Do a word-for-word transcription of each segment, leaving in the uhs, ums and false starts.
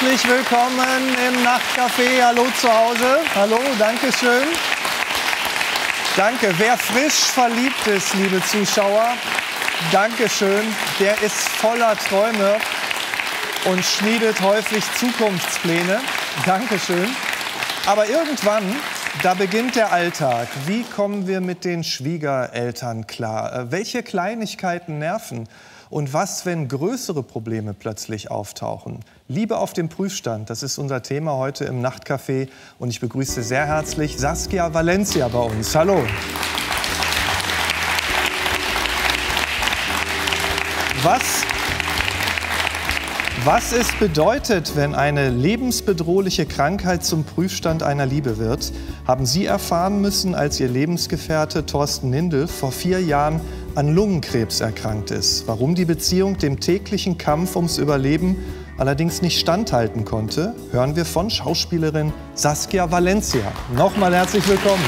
Herzlich willkommen im Nachtcafé. Hallo zu Hause. Hallo, danke schön. Danke. Wer frisch verliebt ist, liebe Zuschauer, danke schön. Der ist voller Träume und schmiedet häufig Zukunftspläne. Danke schön. Aber irgendwann, da beginnt der Alltag. Wie kommen wir mit den Schwiegereltern klar? Welche Kleinigkeiten nerven? Und was, wenn größere Probleme plötzlich auftauchen? Liebe auf dem Prüfstand, das ist unser Thema heute im Nachtcafé. Und ich begrüße sehr herzlich Saskia Valencia bei uns. Hallo. Was, was es bedeutet, wenn eine lebensbedrohliche Krankheit zum Prüfstand einer Liebe wird, haben Sie erfahren müssen, als Ihr Lebensgefährte Thorsten Nindl vor vier Jahren an Lungenkrebs erkrankt ist. Warum die Beziehung dem täglichen Kampf ums Überleben allerdings nicht standhalten konnte, hören wir von Schauspielerin Saskia Valencia. Nochmal herzlich willkommen.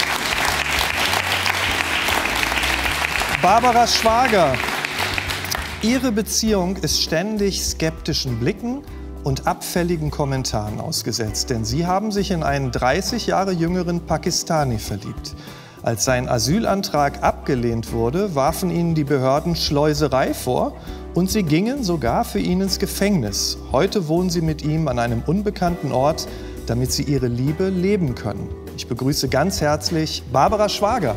Barbara Schwager. Ihre Beziehung ist ständig skeptischen Blicken und abfälligen Kommentaren ausgesetzt, denn Sie haben sich in einen dreißig Jahre jüngeren Pakistani verliebt. Als sein Asylantrag abgelehnt wurde, warfen ihnen die Behörden Schleuserei vor und sie gingen sogar für ihn ins Gefängnis. Heute wohnen sie mit ihm an einem unbekannten Ort, damit sie ihre Liebe leben können. Ich begrüße ganz herzlich Barbara Schwager.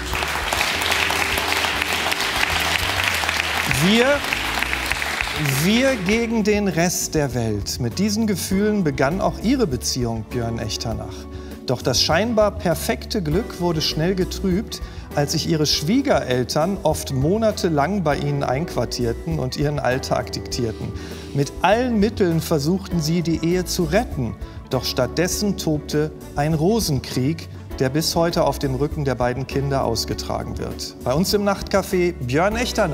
Wir, wir gegen den Rest der Welt. Mit diesen Gefühlen begann auch ihre Beziehung, Björn Echternach. Doch das scheinbar perfekte Glück wurde schnell getrübt, als sich ihre Schwiegereltern oft monatelang bei ihnen einquartierten und ihren Alltag diktierten. Mit allen Mitteln versuchten sie, die Ehe zu retten. Doch stattdessen tobte ein Rosenkrieg, der bis heute auf dem Rücken der beiden Kinder ausgetragen wird. Bei uns im Nachtcafé Björn Echternach.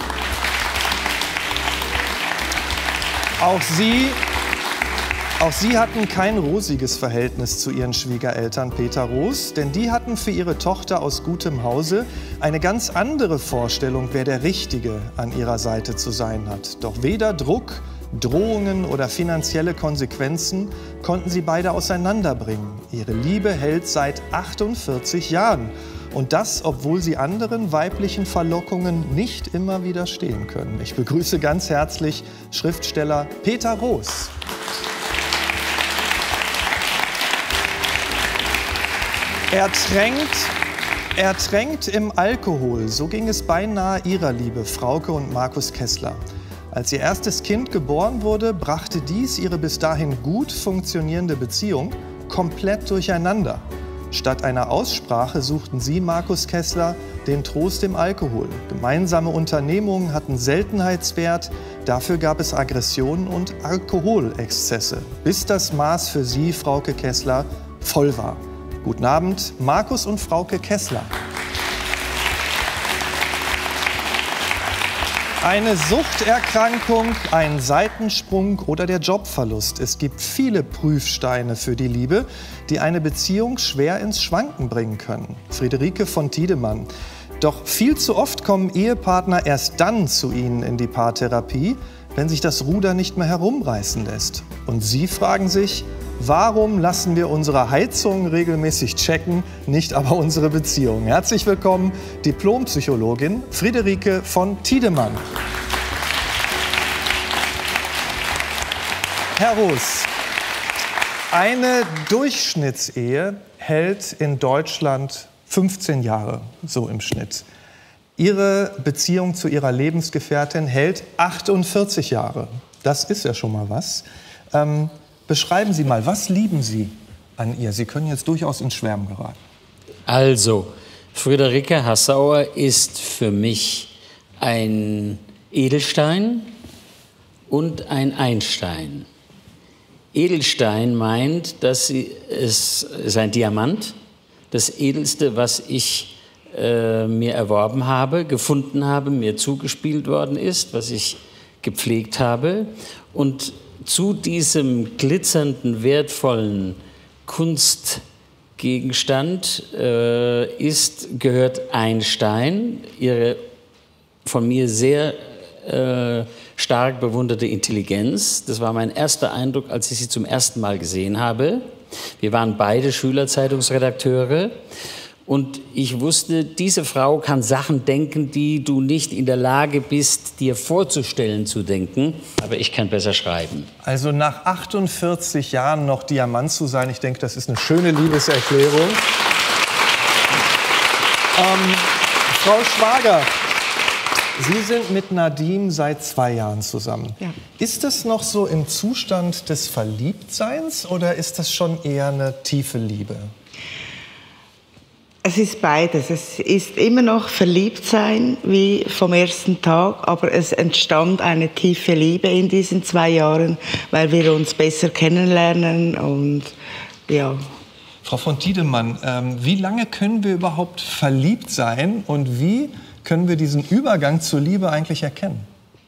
Auch Sie... Auch sie hatten kein rosiges Verhältnis zu ihren Schwiegereltern Peter Roos, denn die hatten für ihre Tochter aus gutem Hause eine ganz andere Vorstellung, wer der Richtige an ihrer Seite zu sein hat. Doch weder Druck, Drohungen oder finanzielle Konsequenzen konnten sie beide auseinanderbringen. Ihre Liebe hält seit achtundvierzig Jahren. Und das, obwohl sie anderen weiblichen Verlockungen nicht immer widerstehen können. Ich begrüße ganz herzlich Schriftsteller Peter Roos. Er tränkt, er tränkt im Alkohol. So ging es beinahe ihrer Liebe, Frauke und Markus Kessler. Als ihr erstes Kind geboren wurde, brachte dies ihre bis dahin gut funktionierende Beziehung komplett durcheinander. Statt einer Aussprache suchten sie, Markus Kessler, den Trost im Alkohol. Gemeinsame Unternehmungen hatten Seltenheitswert, dafür gab es Aggressionen und Alkoholexzesse, bis das Maß für sie, Frauke Kessler, voll war. Guten Abend, Markus und Frauke Kessler. Eine Suchterkrankung, ein Seitensprung oder der Jobverlust. Es gibt viele Prüfsteine für die Liebe, die eine Beziehung schwer ins Schwanken bringen können. Friederike von Tiedemann. Doch viel zu oft kommen Ehepartner erst dann zu Ihnen in die Paartherapie, wenn sich das Ruder nicht mehr herumreißen lässt. Und Sie fragen sich, warum lassen wir unsere Heizung regelmäßig checken, nicht aber unsere Beziehung? Herzlich willkommen, Diplompsychologin Friederike von Tiedemann. Herr Roos, eine Durchschnittsehe hält in Deutschland fünfzehn Jahre, so im Schnitt. Ihre Beziehung zu Ihrer Lebensgefährtin hält achtundvierzig Jahre. Das ist ja schon mal was. Ähm, Beschreiben Sie mal, was lieben Sie an ihr? Sie können jetzt durchaus ins Schwärmen geraten. Also, Friederike Hassauer ist für mich ein Edelstein und ein Einstein. Edelstein meint, dass sie, es ist ein Diamant, das Edelste, was ich äh, mir erworben habe, gefunden habe, mir zugespielt worden ist, was ich gepflegt habe. Und zu diesem glitzernden, wertvollen Kunstgegenstand äh, ist, gehört ein Stein, ihre von mir sehr äh, stark bewunderte Intelligenz. Das war mein erster Eindruck, als ich sie zum ersten Mal gesehen habe. Wir waren beide Schülerzeitungsredakteure. Und ich wusste, diese Frau kann Sachen denken, die du nicht in der Lage bist, dir vorzustellen zu denken. Aber ich kann besser schreiben. Also nach achtundvierzig Jahren noch Diamant zu sein, ich denke, das ist eine schöne Liebeserklärung. Ähm, Frau Schwager, Sie sind mit Nadim seit zwei Jahren zusammen. Ja. Ist das noch so im Zustand des Verliebtseins oder ist das schon eher eine tiefe Liebe? Es ist beides. Es ist immer noch Verliebtsein wie vom ersten Tag, aber es entstand eine tiefe Liebe in diesen zwei Jahren, weil wir uns besser kennenlernen und ja. Frau von Tiedemann, ähm, wie lange können wir überhaupt verliebt sein und wie können wir diesen Übergang zur Liebe eigentlich erkennen?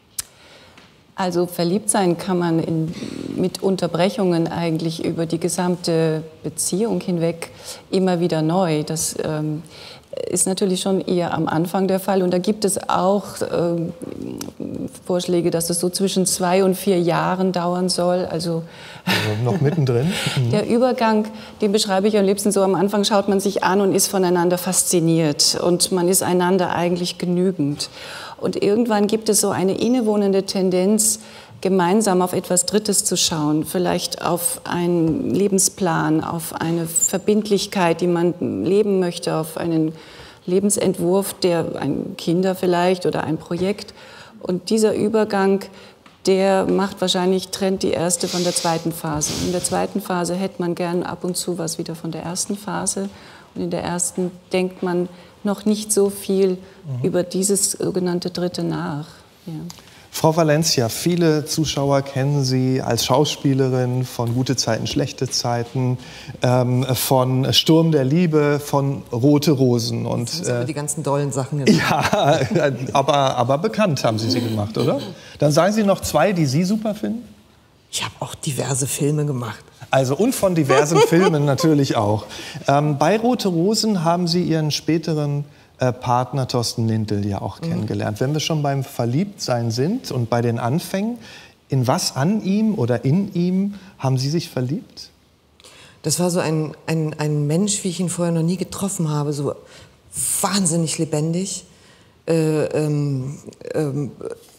Also verliebt sein kann man in, mit Unterbrechungen eigentlich über die gesamte Beziehung hinweg immer wieder neu. Das ähm, ist natürlich schon eher am Anfang der Fall. Und da gibt es auch ähm, Vorschläge, dass es so zwischen zwei und vier Jahren dauern soll. Also, also noch mittendrin. Der Übergang, den beschreibe ich am liebsten so. Am Anfang schaut man sich an und ist voneinander fasziniert. Und man ist einander eigentlich genügend. Und irgendwann gibt es so eine innewohnende Tendenz, gemeinsam auf etwas Drittes zu schauen. Vielleicht auf einen Lebensplan, auf eine Verbindlichkeit, die man leben möchte, auf einen Lebensentwurf, der ein Kinder vielleicht oder ein Projekt. Und dieser Übergang, der macht wahrscheinlich, trennt die erste von der zweiten Phase. In der zweiten Phase hätte man gern ab und zu was wieder von der ersten Phase. Und in der ersten denkt man noch nicht so viel mhm. über dieses sogenannte Dritte nach. Ja. Frau Valencia, viele Zuschauer kennen Sie als Schauspielerin von Gute Zeiten, Schlechte Zeiten, ähm, von Sturm der Liebe, von Rote Rosen. Und, das sind äh, die ganzen dollen Sachen. Ja, aber, aber bekannt haben Sie sie gemacht, oder? Dann sagen Sie noch zwei, die Sie super finden. Ich habe auch diverse Filme gemacht. Also und von diversen Filmen natürlich auch. Ähm, bei Rote Rosen haben Sie Ihren späteren äh, Partner Thorsten Lindl ja auch mhm. kennengelernt. Wenn wir schon beim Verliebtsein sind und bei den Anfängen, in was an ihm oder in ihm haben Sie sich verliebt? Das war so ein, ein, ein Mensch, wie ich ihn vorher noch nie getroffen habe, so wahnsinnig lebendig, äh, ähm, ähm,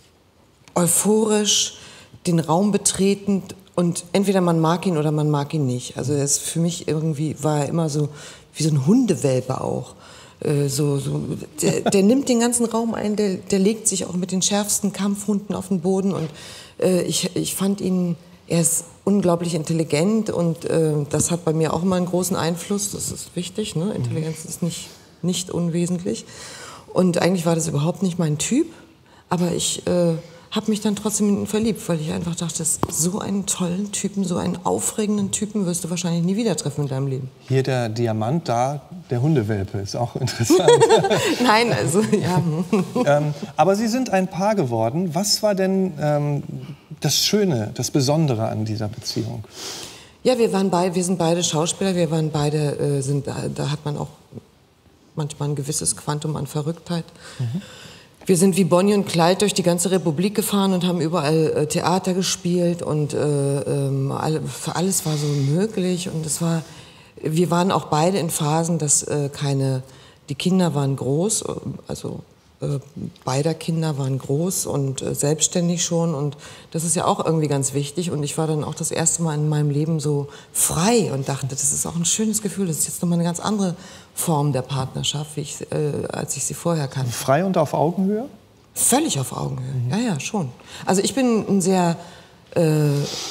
euphorisch, den Raum betretend. Und entweder man mag ihn oder man mag ihn nicht. Also er ist für mich irgendwie, war er immer so wie so ein Hundewelpe auch. Äh, so, so, der, der nimmt den ganzen Raum ein, der, der legt sich auch mit den schärfsten Kampfhunden auf den Boden. Und äh, ich, ich fand ihn, er ist unglaublich intelligent und äh, das hat bei mir auch immer einen großen Einfluss. Das ist wichtig, ne? Intelligenz ist nicht, nicht unwesentlich. Und eigentlich war das überhaupt nicht mein Typ, aber ich... Äh, habe mich dann trotzdem in ihn verliebt, weil ich einfach dachte, so einen tollen Typen, so einen aufregenden Typen wirst du wahrscheinlich nie wieder treffen in deinem Leben. Hier der Diamant, da der Hundewelpe, ist auch interessant. Nein, also, ja. ähm, aber Sie sind ein Paar geworden. Was war denn ähm, das Schöne, das Besondere an dieser Beziehung? Ja, wir, waren beid, wir sind beide Schauspieler, wir waren beide, äh, sind, da hat man auch manchmal ein gewisses Quantum an Verrücktheit. Mhm. Wir sind wie Bonnie und Clyde durch die ganze Republik gefahren und haben überall äh, Theater gespielt und äh, ähm, alle, für alles war so möglich und es war, wir waren auch beide in Phasen, dass äh, keine, die Kinder waren groß, also äh, beider Kinder waren groß und äh, selbstständig schon und das ist ja auch irgendwie ganz wichtig und ich war dann auch das erste Mal in meinem Leben so frei und dachte, das ist auch ein schönes Gefühl, das ist jetzt nochmal eine ganz andere Form der Partnerschaft, wie ich, äh, als ich sie vorher kannte. Frei und auf Augenhöhe? Völlig auf Augenhöhe, mhm. ja, ja, schon. Also ich bin ein sehr äh,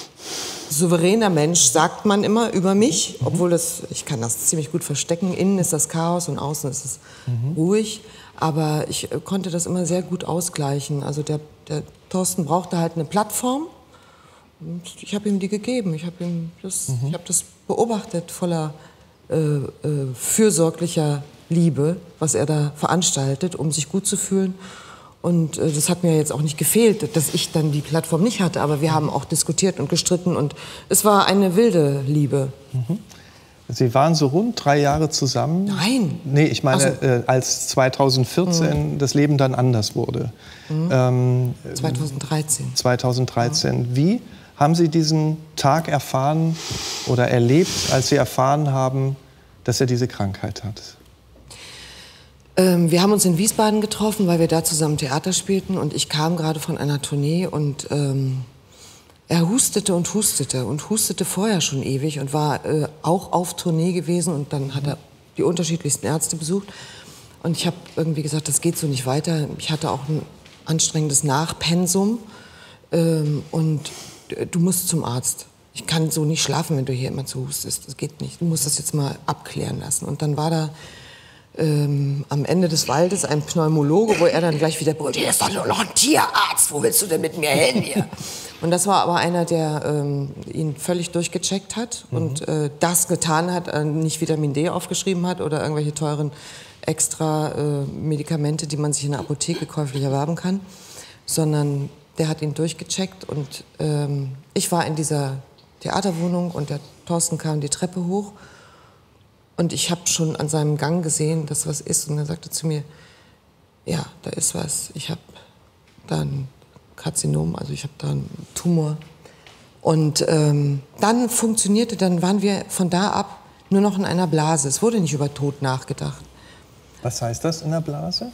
souveräner Mensch, sagt man immer über mich, mhm. obwohl das, ich kann das ziemlich gut verstecken. Innen ist das Chaos und außen ist es mhm. ruhig. Aber ich äh, konnte das immer sehr gut ausgleichen. Also der, der Thorsten brauchte halt eine Plattform und ich habe ihm die gegeben. Ich habe ihm das, mhm. ich habe das beobachtet voller Äh, äh, fürsorglicher Liebe, was er da veranstaltet, um sich gut zu fühlen. Und äh, das hat mir jetzt auch nicht gefehlt, dass ich dann die Plattform nicht hatte. Aber wir haben auch diskutiert und gestritten und es war eine wilde Liebe. Mhm. Sie waren so rund drei Jahre zusammen. Nein. Nee, ich meine, So. äh, als zweitausendvierzehn mhm. das Leben dann anders wurde. Mhm. Ähm, zweitausenddreizehn. zweitausenddreizehn. Mhm. Wie haben Sie diesen Tag erfahren oder erlebt, als Sie erfahren haben, dass er diese Krankheit hat? Ähm, wir haben uns in Wiesbaden getroffen, weil wir da zusammen Theater spielten. Und ich kam gerade von einer Tournee und ähm, er hustete und hustete und hustete vorher schon ewig und war äh, auch auf Tournee gewesen. Und dann hat er die unterschiedlichsten Ärzte besucht. Und ich habe irgendwie gesagt, das geht so nicht weiter. Ich hatte auch ein anstrengendes Nachpensum. Ähm, und du musst zum Arzt. Ich kann so nicht schlafen, wenn du hier immer zu hustest. Das geht nicht. Du musst das jetzt mal abklären lassen. Und dann war da ähm, am Ende des Waldes ein Pneumologe, wo er dann gleich wieder brüllte, hier ist doch nur noch ein Tierarzt, wo willst du denn mit mir hin hier? Und das war aber einer, der ähm, ihn völlig durchgecheckt hat mhm. und äh, das getan hat, äh, nicht Vitamin D aufgeschrieben hat oder irgendwelche teuren extra äh, Medikamente, die man sich in der Apotheke käuflich erwerben kann, sondern der hat ihn durchgecheckt und ähm, ich war in dieser Theaterwohnung und der Thorsten kam die Treppe hoch und ich habe schon an seinem Gang gesehen, dass was ist und er sagte zu mir, ja, da ist was, ich habe da ein Karzinom, also ich habe da einen Tumor und ähm, dann funktionierte, dann waren wir von da ab nur noch in einer Blase, es wurde nicht über Tod nachgedacht. Was heißt das in der Blase?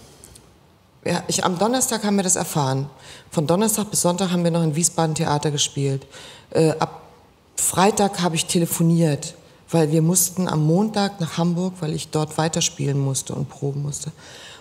Ja, ich, am Donnerstag haben wir das erfahren. Von Donnerstag bis Sonntag haben wir noch in Wiesbaden Theater gespielt. Äh, ab Freitag habe ich telefoniert, weil wir mussten am Montag nach Hamburg, weil ich dort weiterspielen musste und proben musste.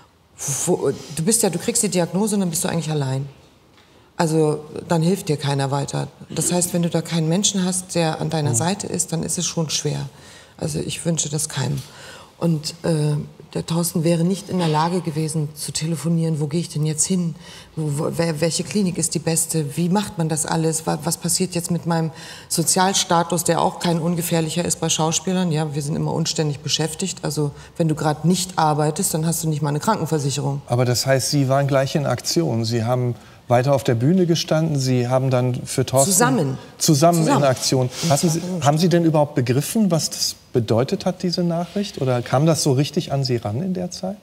Wo, du bist ja, du kriegst die Diagnose und dann bist du eigentlich allein. Also dann hilft dir keiner weiter. Das heißt, wenn du da keinen Menschen hast, der an deiner mhm. Seite ist, dann ist es schon schwer. Also ich wünsche das keinem. Und äh, der Thorsten wäre nicht in der Lage gewesen zu telefonieren, wo gehe ich denn jetzt hin, wo, wo, wer, welche Klinik ist die beste, wie macht man das alles, was, was passiert jetzt mit meinem Sozialstatus, der auch kein ungefährlicher ist bei Schauspielern. Ja, wir sind immer unständig beschäftigt, also wenn du gerade nicht arbeitest, dann hast du nicht mal eine Krankenversicherung. Aber das heißt, Sie waren gleich in Aktion, Sie haben weiter auf der Bühne gestanden, Sie haben dann für Thorsten... Zusammen. Zusammen, Zusammen. in Aktion. Hatten Sie, haben Sie denn überhaupt begriffen, was das bedeutet hat, diese Nachricht? Oder kam das so richtig an Sie ran in der Zeit?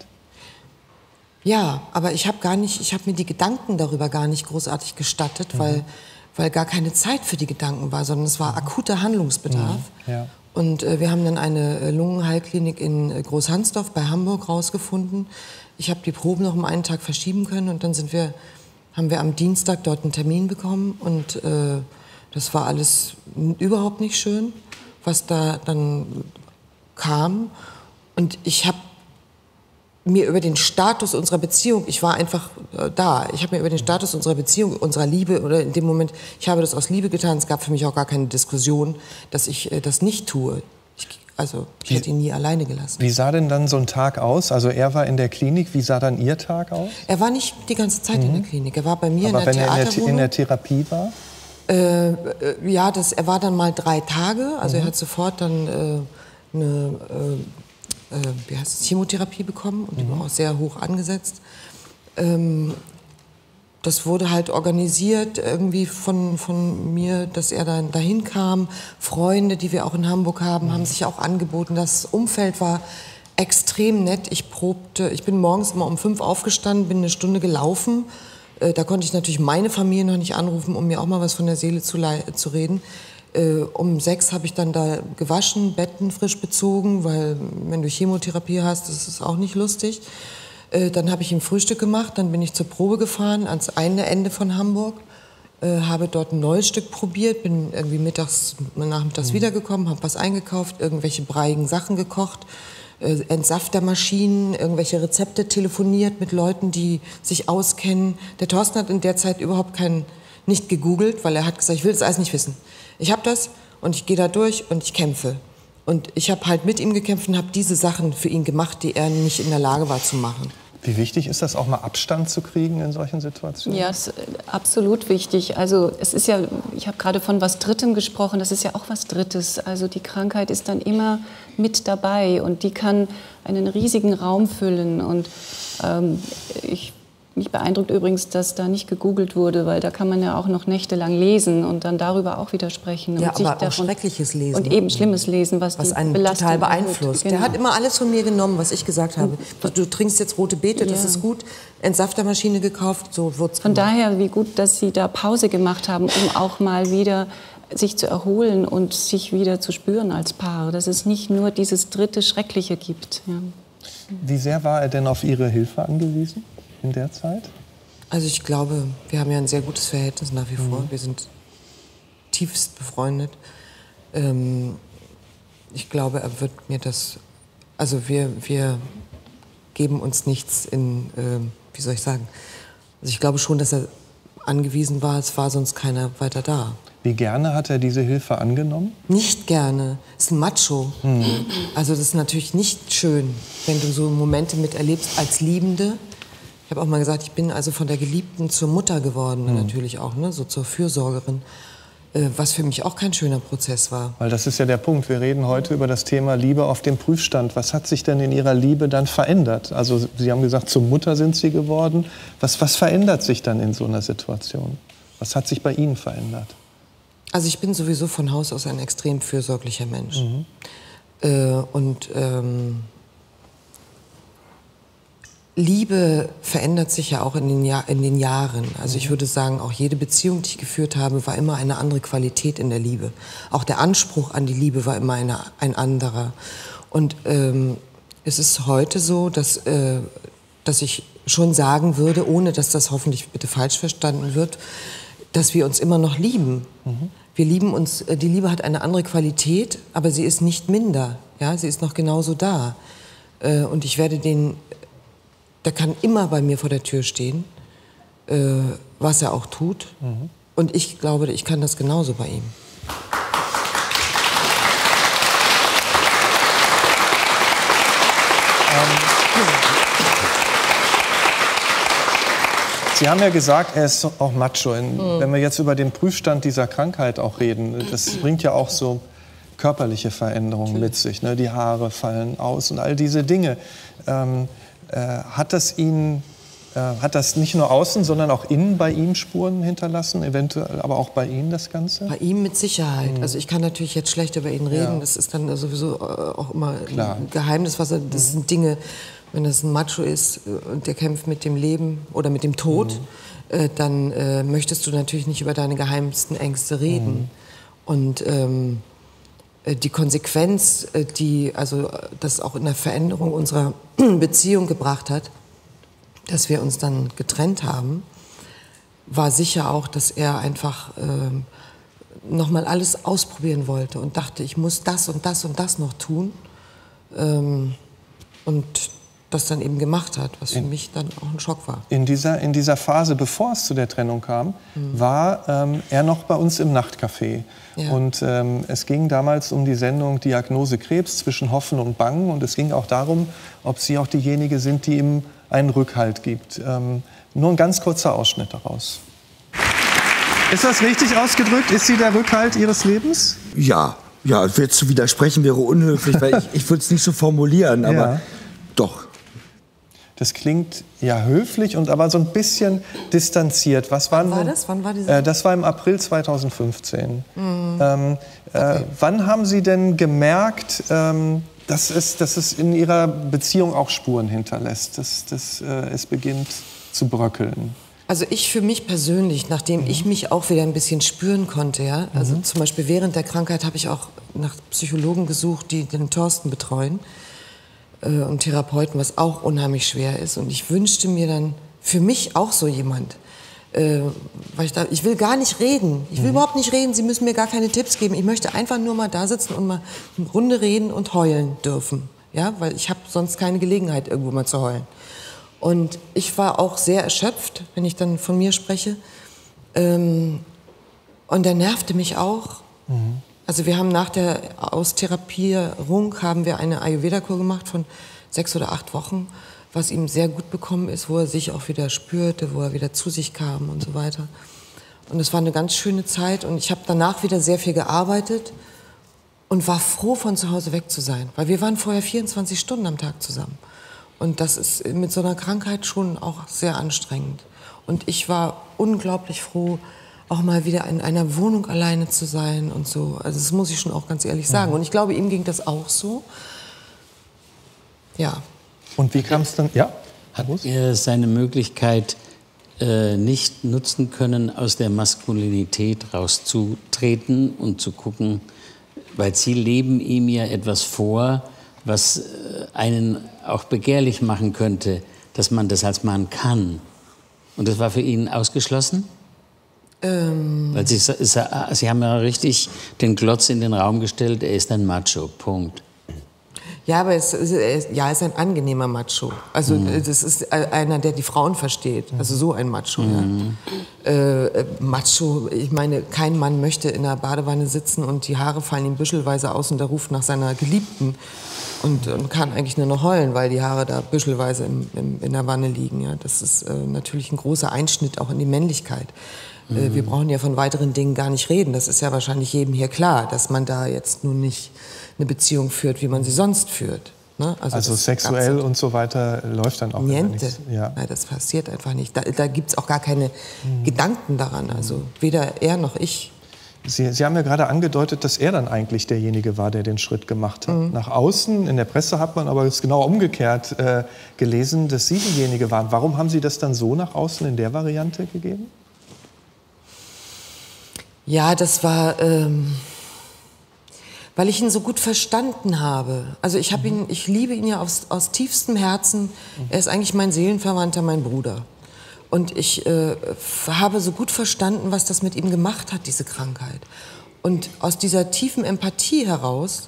Ja, aber ich habe gar nicht, ich habe mir die Gedanken darüber gar nicht großartig gestattet, mhm. weil, weil gar keine Zeit für die Gedanken war, sondern es war akuter Handlungsbedarf. Mhm. Ja. Und äh, wir haben dann eine äh, Lungenheilklinik in äh, Großhansdorf bei Hamburg rausgefunden. Ich habe die Proben noch um einen Tag verschieben können und dann sind wir... haben wir am Dienstag dort einen Termin bekommen und äh, das war alles überhaupt nicht schön, was da dann kam. Und ich habe mir über den Status unserer Beziehung, ich war einfach äh, da, ich habe mir über den Status unserer Beziehung, unserer Liebe, oder in dem Moment, ich habe das aus Liebe getan, es gab für mich auch gar keine Diskussion, dass ich äh, das nicht tue. Ich, Also ich hätte ihn nie alleine gelassen. Wie sah denn dann so ein Tag aus? Also er war in der Klinik, wie sah dann Ihr Tag aus? Er war nicht die ganze Zeit mhm. in der Klinik, er war bei mir Aber in der wenn Theaterwohnung. er in der, in der Therapie war? Äh, äh, ja, das, er war dann mal drei Tage, also mhm. er hat sofort dann äh, eine äh, äh, wie heißt es, Chemotherapie bekommen und die mhm. war auch sehr hoch angesetzt. Ähm, Das wurde halt organisiert irgendwie von, von mir, dass er dann dahin kam. Freunde, die wir auch in Hamburg haben, haben sich auch angeboten. Das Umfeld war extrem nett. Ich probte, ich bin morgens immer um fünf aufgestanden, bin eine Stunde gelaufen. Äh, da konnte ich natürlich meine Familie noch nicht anrufen, um mir auch mal was von der Seele zu, zu reden. Äh, um sechs habe ich dann da gewaschen, Betten frisch bezogen, weil wenn du Chemotherapie hast, das ist auch nicht lustig. Dann habe ich ihm Frühstück gemacht, dann bin ich zur Probe gefahren ans eine Ende von Hamburg, äh, habe dort ein neues Stück probiert, bin irgendwie mittags, nachmittags mhm. wiedergekommen, habe was eingekauft, irgendwelche breiigen Sachen gekocht, äh, Entsaftermaschinen, irgendwelche Rezepte telefoniert mit Leuten, die sich auskennen. Der Thorsten hat in der Zeit überhaupt kein, nicht gegoogelt, weil er hat gesagt, ich will das alles nicht wissen. Ich habe das und ich gehe da durch und ich kämpfe. Und ich habe halt mit ihm gekämpft und habe diese Sachen für ihn gemacht, die er nicht in der Lage war zu machen. Wie wichtig ist das, auch mal Abstand zu kriegen in solchen Situationen? Ja, das ist absolut wichtig. Also es ist ja, ich habe gerade von was Drittem gesprochen, das ist ja auch was Drittes. Also die Krankheit ist dann immer mit dabei und die kann einen riesigen Raum füllen. Und ähm, ich Mich beeindruckt übrigens, dass da nicht gegoogelt wurde, weil da kann man ja auch noch nächtelang lesen und dann darüber auch wieder sprechen. Ja, und sich aber auch davon, schreckliches Lesen. Und eben schlimmes Lesen, was, was die einen Belastung total beeinflusst. Genau. Der hat immer alles von mir genommen, was ich gesagt habe. Du trinkst jetzt rote Beete, das Ja. ist gut. Entsaftermaschine gekauft, so wird's Von gemacht. daher, wie gut, dass Sie da Pause gemacht haben, um auch mal wieder sich zu erholen und sich wieder zu spüren als Paar. Dass es nicht nur dieses dritte Schreckliche gibt. Ja. Wie sehr war er denn auf Ihre Hilfe angewiesen in der Zeit? Also ich glaube, wir haben ja ein sehr gutes Verhältnis nach wie vor. Mhm. Wir sind tiefst befreundet. Ähm, ich glaube, er wird mir das... Also wir, wir geben uns nichts in... Äh, wie soll ich sagen? Also ich glaube schon, dass er angewiesen war. Es war sonst keiner weiter da. Wie gerne hat er diese Hilfe angenommen? Nicht gerne. Ist ein Macho. Mhm. Also das ist natürlich nicht schön, wenn du so Momente miterlebst als Liebende. Ich habe auch mal gesagt, ich bin also von der Geliebten zur Mutter geworden, mhm. natürlich auch, ne? So zur Fürsorgerin. Äh, was für mich auch kein schöner Prozess war. Weil das ist ja der Punkt. Wir reden heute über das Thema Liebe auf dem Prüfstand. Was hat sich denn in Ihrer Liebe dann verändert? Also Sie haben gesagt, zur Mutter sind Sie geworden. Was, was verändert sich dann in so einer Situation? Was hat sich bei Ihnen verändert? Also ich bin sowieso von Haus aus ein extrem fürsorglicher Mensch. Mhm. Äh, und ähm, Liebe verändert sich ja auch in den, Jahr, in den Jahren. Also ich würde sagen, auch jede Beziehung, die ich geführt habe, war immer eine andere Qualität in der Liebe. Auch der Anspruch an die Liebe war immer eine, ein anderer. Und ähm, es ist heute so, dass, äh, dass ich schon sagen würde, ohne dass das hoffentlich bitte falsch verstanden wird, dass wir uns immer noch lieben. Mhm. Wir lieben uns, die Liebe hat eine andere Qualität, aber sie ist nicht minder. Ja, sie ist noch genauso da. Und ich werde den, der kann immer bei mir vor der Tür stehen, was er auch tut. Mhm. Und ich glaube, ich kann das genauso bei ihm. Sie haben ja gesagt, er ist auch macho. In, mhm. Wenn wir jetzt über den Prüfstand dieser Krankheit auch reden, das bringt ja auch so körperliche Veränderungen mit sich. Ne? Die Haare fallen aus und all diese Dinge. Ähm, äh, hat das ihn, äh, hat das nicht nur außen, sondern auch innen bei ihm Spuren hinterlassen, eventuell aber auch bei Ihnen das Ganze? Bei ihm mit Sicherheit. Mhm. Also ich kann natürlich jetzt schlecht über ihn reden. Ja. Das ist dann sowieso auch immer Klar. ein Geheimnis, was er, das mhm. sind Dinge. Wenn das ein Macho ist und der kämpft mit dem Leben oder mit dem Tod, mhm. äh, dann äh, möchtest du natürlich nicht über deine geheimsten Ängste reden. Mhm. Und ähm, die Konsequenz, die also das auch in der Veränderung unserer Beziehung gebracht hat, dass wir uns dann getrennt haben, war sicher auch, dass er einfach ähm, noch mal alles ausprobieren wollte und dachte, ich muss das und das und das noch tun. Ähm, und das dann eben gemacht hat, was für in, mich dann auch ein Schock war. In dieser, in dieser Phase, bevor es zu der Trennung kam, mhm. war ähm, er noch bei uns im Nachtcafé. Ja. Und ähm, es ging damals um die Sendung Diagnose Krebs zwischen Hoffen und Bangen. Und es ging auch darum, ob Sie auch diejenige sind, die ihm einen Rückhalt gibt. Ähm, nur ein ganz kurzer Ausschnitt daraus. Ist das richtig ausgedrückt? Ist sie der Rückhalt Ihres Lebens? Ja, ja, jetzt zu widersprechen wäre unhöflich, weil ich, ich würde es nicht so formulieren, aber ja. doch. Das klingt ja höflich und aber so ein bisschen distanziert. Was wann waren war das? Wann war diese? Äh, das war im April zweitausendfünfzehn. Mhm. Ähm, äh, okay. Wann haben Sie denn gemerkt, ähm, dass, es, dass es in Ihrer Beziehung auch Spuren hinterlässt, dass, dass äh, es beginnt zu bröckeln? Also ich für mich persönlich, nachdem mhm. ich mich auch wieder ein bisschen spüren konnte, ja, also mhm. zum Beispiel während der Krankheit habe ich auch nach Psychologen gesucht, die den Thorsten betreuen. Und Therapeuten, was auch unheimlich schwer ist. Und ich wünschte mir dann für mich auch so jemand. Äh, weil ich, da, ich will gar nicht reden. Ich will mhm. überhaupt nicht reden. Sie müssen mir gar keine Tipps geben. Ich möchte einfach nur mal da sitzen und mal eine Runde reden und heulen dürfen. Ja? Weil ich habe sonst keine Gelegenheit, irgendwo mal zu heulen. Und ich war auch sehr erschöpft, wenn ich dann von mir spreche. Ähm, und er nervte mich auch. Mhm. Also wir haben nach der Austherapierung haben wir eine Ayurveda-Kur gemacht von sechs oder acht Wochen, was ihm sehr gut bekommen ist, wo er sich auch wieder spürte, wo er wieder zu sich kam und so weiter. Und es war eine ganz schöne Zeit und ich habe danach wieder sehr viel gearbeitet und war froh, von zu Hause weg zu sein, weil wir waren vorher vierundzwanzig Stunden am Tag zusammen. Und das ist mit so einer Krankheit schon auch sehr anstrengend. Und ich war unglaublich froh, auch mal wieder in einer Wohnung alleine zu sein und so. Also das muss ich schon auch ganz ehrlich sagen. Und ich glaube, ihm ging das auch so. Ja. Und wie kam es dann? Ja? Hat er seine Möglichkeit äh, nicht nutzen können, aus der Maskulinität rauszutreten und zu gucken, weil Sie leben ihm ja etwas vor, was äh, einen auch begehrlich machen könnte, dass man das als Mann kann. Und das war für ihn ausgeschlossen? Ähm. Weil Sie, Sie haben ja richtig den Klotz in den Raum gestellt, er ist ein Macho, Punkt. Ja, aber es, es, ja, er ist ein angenehmer Macho. Also mhm. das ist einer, der die Frauen versteht. Also so ein Macho. Mhm. Ja. Äh, Macho, ich meine, kein Mann möchte in der Badewanne sitzen und die Haare fallen ihm büschelweise aus und er ruft nach seiner Geliebten und, und kann eigentlich nur noch heulen, weil die Haare da büschelweise im, im, in der Wanne liegen. Ja. Das ist äh, natürlich ein großer Einschnitt auch in die Männlichkeit. Mhm. Äh, wir brauchen ja von weiteren Dingen gar nicht reden. Das ist ja wahrscheinlich jedem hier klar, dass man da jetzt nun nicht eine Beziehung führt, wie man sie sonst führt. Ne? Also, also sexuell und so weiter läuft dann auch niente. Nichts. Ja. Nein, das passiert einfach nicht. Da, da gibt es auch gar keine mhm. Gedanken daran. Also weder er noch ich. Sie, Sie haben ja gerade angedeutet, dass er dann eigentlich derjenige war, der den Schritt gemacht hat. Mhm. Nach außen, in der Presse hat man aber es genau umgekehrt äh, gelesen, dass Sie diejenige waren. Warum haben Sie das dann so nach außen in der Variante gegeben? Ja, das war... Ähm weil ich ihn so gut verstanden habe. Also ich, hab ihn, ich liebe ihn ja aus, aus tiefstem Herzen. Er ist eigentlich mein Seelenverwandter, mein Bruder. Und ich äh, habe so gut verstanden, was das mit ihm gemacht hat, diese Krankheit. Und aus dieser tiefen Empathie heraus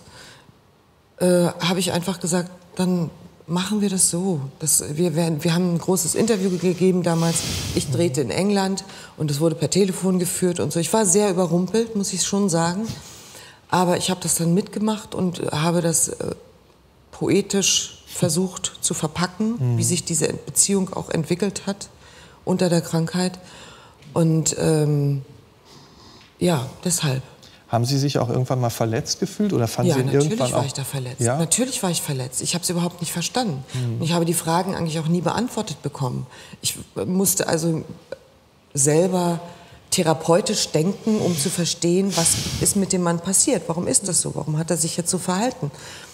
äh, habe ich einfach gesagt, dann machen wir das so. Das, wir, werden, wir haben ein großes Interview gegeben damals. Ich drehte in England und es wurde per Telefon geführt und so. Ich war sehr überrumpelt, muss ich schon sagen. Aber ich habe das dann mitgemacht und habe das äh, poetisch versucht zu verpacken, mhm. wie sich diese Beziehung auch entwickelt hat unter der Krankheit. Und ähm, ja, deshalb. Haben Sie sich auch irgendwann mal verletzt gefühlt oder fanden ja, Sie ihn natürlich irgendwann war auch? ich da verletzt. Ja? Natürlich war ich verletzt. Ich habe es überhaupt nicht verstanden. Mhm. Und ich habe die Fragen eigentlich auch nie beantwortet bekommen. Ich musste also selber therapeutisch denken, um zu verstehen, was ist mit dem Mann passiert. Warum ist das so? Warum hat er sich jetzt so verhalten?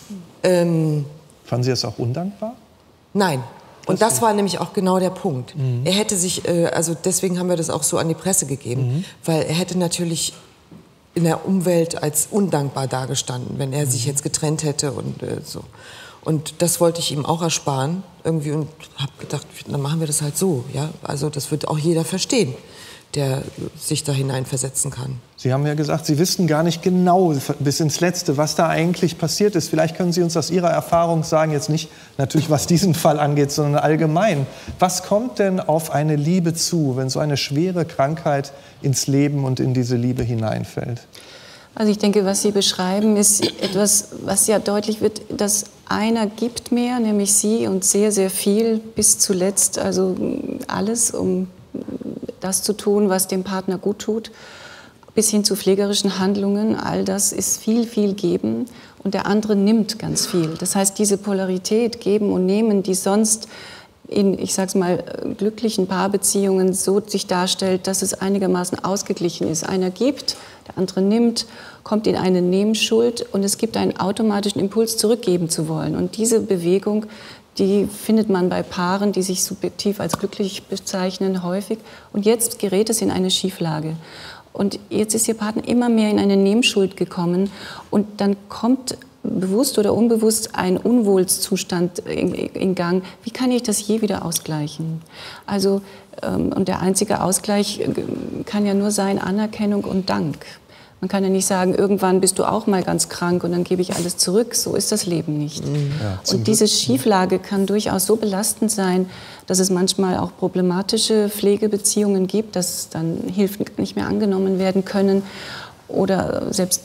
Ähm, Fanden Sie das auch undankbar? Nein. Und das, das war nämlich auch genau der Punkt. Mhm. Er hätte sich, äh, also deswegen haben wir das auch so an die Presse gegeben, mhm. weil er hätte natürlich in der Umwelt als undankbar dagestanden, wenn er mhm. sich jetzt getrennt hätte und äh, so. Und das wollte ich ihm auch ersparen irgendwie und habe gedacht, dann machen wir das halt so. Ja? Also das wird auch jeder verstehen, der sich da hineinversetzen kann. Sie haben ja gesagt, Sie wissen gar nicht genau bis ins Letzte, was da eigentlich passiert ist. Vielleicht können Sie uns aus Ihrer Erfahrung sagen, jetzt nicht natürlich, was diesen Fall angeht, sondern allgemein. Was kommt denn auf eine Liebe zu, wenn so eine schwere Krankheit ins Leben und in diese Liebe hineinfällt? Also ich denke, was Sie beschreiben, ist etwas, was ja deutlich wird, dass einer gibt mehr, nämlich Sie, und sehr, sehr viel bis zuletzt, also alles, um das zu tun, was dem Partner gut tut, bis hin zu pflegerischen Handlungen. All das ist viel, viel geben und der andere nimmt ganz viel. Das heißt, diese Polarität, geben und nehmen, die sonst in, ich sag's mal, glücklichen Paarbeziehungen so sich darstellt, dass es einigermaßen ausgeglichen ist. Einer gibt, der andere nimmt, kommt in eine Nehmschuld und es gibt einen automatischen Impuls, zurückgeben zu wollen. Und diese Bewegung, die findet man bei Paaren, die sich subjektiv als glücklich bezeichnen, häufig. Und jetzt gerät es in eine Schieflage. Und jetzt ist Ihr Partner immer mehr in eine Nehmschuld gekommen. Und dann kommt bewusst oder unbewusst ein Unwohlzustand in, in Gang. Wie kann ich das je wieder ausgleichen? Also, ähm, und der einzige Ausgleich kann ja nur sein Anerkennung und Dank. Man kann ja nicht sagen, irgendwann bist du auch mal ganz krank und dann gebe ich alles zurück. So ist das Leben nicht. Ja, und diese Schieflage kann durchaus so belastend sein, dass es manchmal auch problematische Pflegebeziehungen gibt, dass dann Hilfen nicht mehr angenommen werden können oder selbst,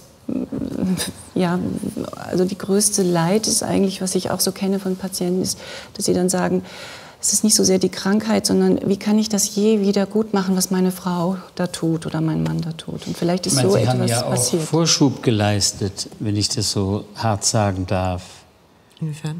ja, also die größte Leid ist eigentlich, was ich auch so kenne von Patienten, ist, dass sie dann sagen, es ist nicht so sehr die Krankheit, sondern wie kann ich das je wieder gut machen, was meine Frau da tut oder mein Mann da tut. Und vielleicht ist ich meine, so Sie etwas haben ja auch passiert. Vorschub geleistet, wenn ich das so hart sagen darf. Inwiefern?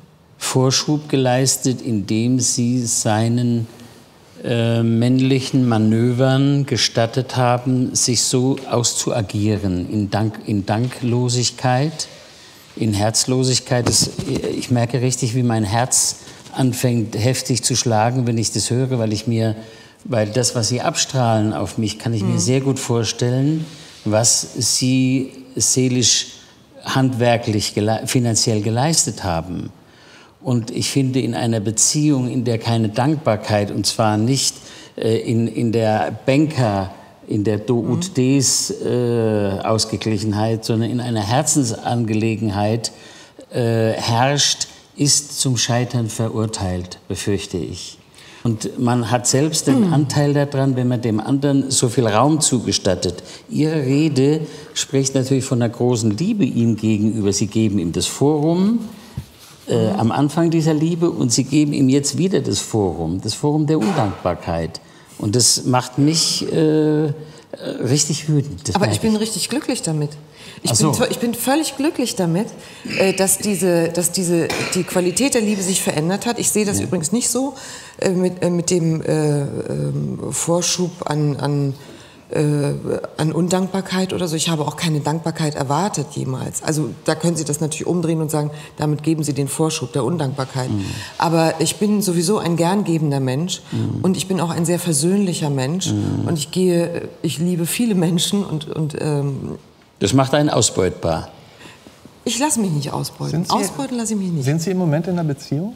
Vorschub geleistet, indem sie seinen äh, männlichen Manövern gestattet haben, sich so auszuagieren, in, Dank, in Danklosigkeit, in Herzlosigkeit. Das, ich merke richtig, wie mein Herz anfängt heftig zu schlagen, wenn ich das höre, weil ich mir, weil das, was sie abstrahlen auf mich, kann ich mhm. mir sehr gut vorstellen, was sie seelisch, handwerklich, gele- finanziell geleistet haben. Und ich finde, in einer Beziehung, in der keine Dankbarkeit, und zwar nicht äh, in, in der Banker, in der Do ut des äh, Ausgeglichenheit, sondern in einer Herzensangelegenheit äh, herrscht, ist zum Scheitern verurteilt, befürchte ich. Und man hat selbst den Anteil daran, wenn man dem anderen so viel Raum zugestattet. Ihre Rede spricht natürlich von einer großen Liebe ihm gegenüber. Sie geben ihm das Forum äh, am Anfang dieser Liebe und sie geben ihm jetzt wieder das Forum, das Forum der Undankbarkeit. Und das macht mich äh, richtig wütend. Das Aber ich ich. bin richtig glücklich damit. Ich, so. bin, ich bin völlig glücklich damit, äh, dass, diese, dass diese, die Qualität der Liebe sich verändert hat. Ich sehe das ja. übrigens nicht so äh, mit, äh, mit dem äh, äh, Vorschub an, an, äh, an Undankbarkeit oder so. Ich habe auch keine Dankbarkeit erwartet jemals. Also da können Sie das natürlich umdrehen und sagen, damit geben Sie den Vorschub der Undankbarkeit. Mhm. Aber ich bin sowieso ein gerngebender Mensch mhm. und ich bin auch ein sehr versöhnlicher Mensch. Mhm. Und ich gehe, ich liebe viele Menschen und, und ähm, das macht einen ausbeutbar. Ich lasse mich nicht ausbeuten. Sie, ausbeuten lasse ich mich nicht. Sind Sie im Moment in einer Beziehung?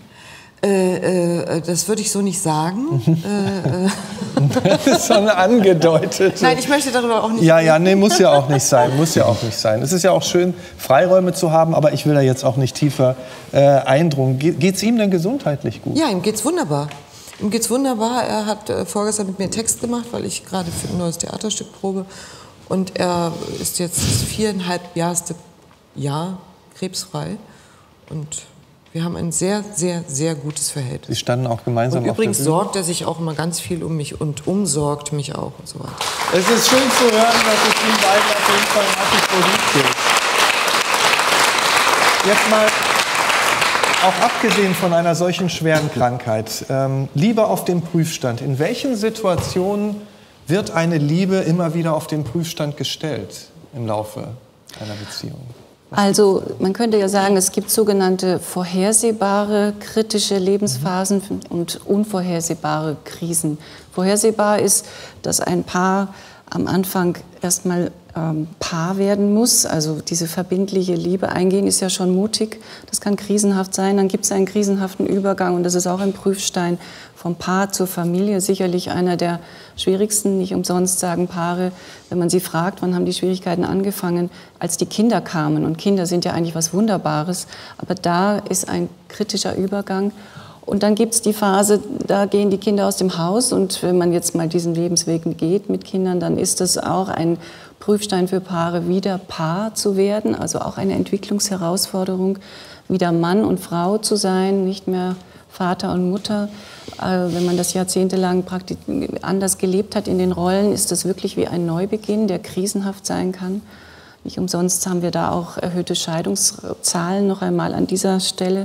Äh, äh, das würde ich so nicht sagen. äh, äh. Das ist schon angedeutet. Nein, ich möchte darüber auch nicht Ja, reden. ja, nee, muss ja auch nicht sein. Muss ja auch nicht sein. Es ist ja auch schön, Freiräume zu haben, aber ich will da jetzt auch nicht tiefer äh, eindringen. Ge- geht's ihm denn gesundheitlich gut? Ja, ihm geht's wunderbar. Ihm geht's wunderbar. Er hat äh, vorgestern mit mir einen Text gemacht, weil ich gerade für ein neues Theaterstück probe. Und er ist jetzt viereinhalb Jahrste Jahr krebsfrei. Und wir haben ein sehr, sehr, sehr gutes Verhältnis. Sie standen auch gemeinsam und auf der übrigens Bühne. sorgt er sich auch immer ganz viel um mich und umsorgt mich auch und so weiter. Es ist schön zu hören, dass es Ihnen beiden auf jeden Fall nach wie vor gut geht. Jetzt mal, auch abgesehen von einer solchen schweren Krankheit, ähm, Liebe auf dem Prüfstand. In welchen Situationen wird eine Liebe immer wieder auf den Prüfstand gestellt im Laufe einer Beziehung? Also man könnte ja sagen, es gibt sogenannte vorhersehbare kritische Lebensphasen und unvorhersehbare Krisen. Vorhersehbar ist, dass ein Paar am Anfang erstmal ähm, Paar werden muss, also diese verbindliche Liebe eingehen, ist ja schon mutig. Das kann krisenhaft sein. Dann gibt es einen krisenhaften Übergang und das ist auch ein Prüfstein vom Paar zur Familie. Sicherlich einer der schwierigsten. Nicht umsonst sagen Paare, wenn man sie fragt, wann haben die Schwierigkeiten angefangen, als die Kinder kamen. Und Kinder sind ja eigentlich was Wunderbares. Aber da ist ein kritischer Übergang. Und dann gibt es die Phase, da gehen die Kinder aus dem Haus. Und wenn man jetzt mal diesen Lebensweg geht mit Kindern, dann ist das auch ein Prüfstein für Paare, wieder Paar zu werden. Also auch eine Entwicklungsherausforderung, wieder Mann und Frau zu sein, nicht mehr Vater und Mutter. Wenn man das jahrzehntelang praktisch anders gelebt hat in den Rollen, ist das wirklich wie ein Neubeginn, der krisenhaft sein kann. Nicht umsonst haben wir da auch erhöhte Scheidungszahlen noch einmal an dieser Stelle.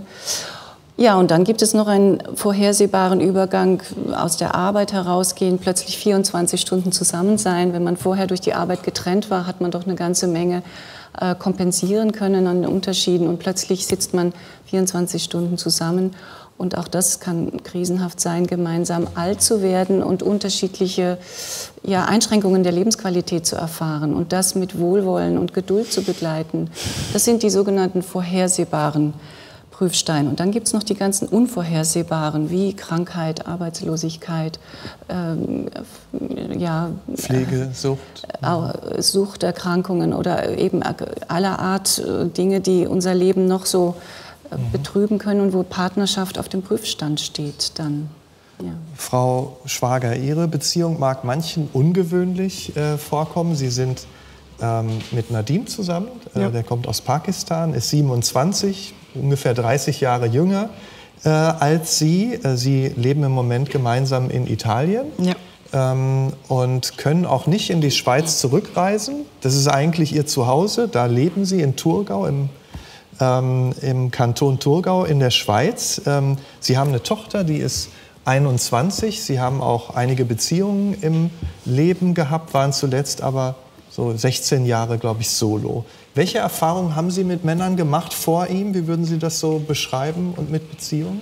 Ja, und dann gibt es noch einen vorhersehbaren Übergang aus der Arbeit herausgehen, plötzlich vierundzwanzig Stunden zusammen sein. Wenn man vorher durch die Arbeit getrennt war, hat man doch eine ganze Menge äh, kompensieren können an den Unterschieden. Und plötzlich sitzt man vierundzwanzig Stunden zusammen. Und auch das kann krisenhaft sein, gemeinsam alt zu werden und unterschiedliche ja, Einschränkungen der Lebensqualität zu erfahren und das mit Wohlwollen und Geduld zu begleiten. Das sind die sogenannten vorhersehbaren Prüfsteine. Und dann gibt es noch die ganzen unvorhersehbaren, wie Krankheit, Arbeitslosigkeit, ähm, ja, Pflege, Sucht. Äh, Suchterkrankungen oder eben aller Art äh, Dinge, die unser Leben noch so betrüben können und wo Partnerschaft auf dem Prüfstand steht dann. Ja. Frau Schwager, Ihre Beziehung mag manchen ungewöhnlich äh, vorkommen. Sie sind ähm, mit Nadim zusammen, äh, ja. Der kommt aus Pakistan, ist siebenundzwanzig, ungefähr dreißig Jahre jünger äh, als Sie. Äh, Sie leben im Moment gemeinsam in Italien. Ja. Ähm, und können auch nicht in die Schweiz zurückreisen. Das ist eigentlich Ihr Zuhause, da leben Sie in Thurgau im ähm, im Kanton Thurgau in der Schweiz. Ähm, Sie haben eine Tochter, die ist einundzwanzig. Sie haben auch einige Beziehungen im Leben gehabt, waren zuletzt aber so sechzehn Jahre, glaube ich, solo. Welche Erfahrungen haben Sie mit Männern gemacht vor ihm? Wie würden Sie das so beschreiben und mit Beziehungen?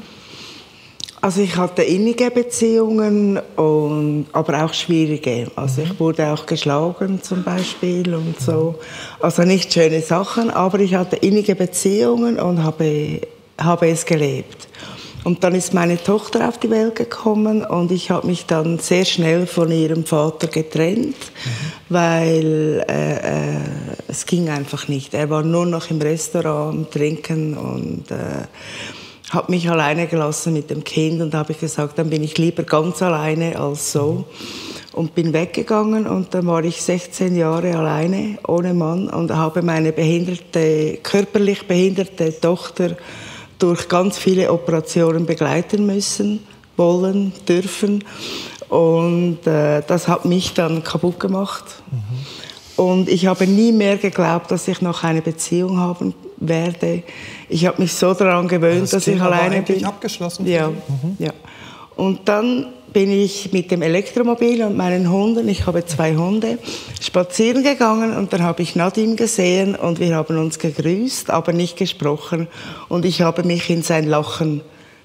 Also ich hatte innige Beziehungen, und, aber auch schwierige. Also ich wurde auch geschlagen zum Beispiel und so. Also nicht schöne Sachen, aber ich hatte innige Beziehungen und habe, habe es gelebt. Und dann ist meine Tochter auf die Welt gekommen und ich habe mich dann sehr schnell von ihrem Vater getrennt, mhm. weil äh, äh, es ging einfach nicht. Er war nur noch im Restaurant, trinken und äh, hat mich alleine gelassen mit dem Kind. Und da habe ich gesagt, dann bin ich lieber ganz alleine als so. Mhm. Und bin weggegangen und dann war ich sechzehn Jahre alleine, ohne Mann, und habe meine behinderte, körperlich behinderte Tochter durch ganz viele Operationen begleiten müssen, wollen, dürfen. Und äh, das hat mich dann kaputt gemacht. Mhm. Und ich habe nie mehr geglaubt, dass ich noch eine Beziehung haben werde. Ich habe mich so daran gewöhnt, das dass Thema ich alleine war bin. Abgeschlossen? Ja, mhm. ja. Und dann bin ich mit dem Elektromobil und meinen Hunden, ich habe zwei Hunde, spazieren gegangen und dann habe ich Nadim gesehen und wir haben uns gegrüßt, aber nicht gesprochen. Und ich habe mich in sein Lachen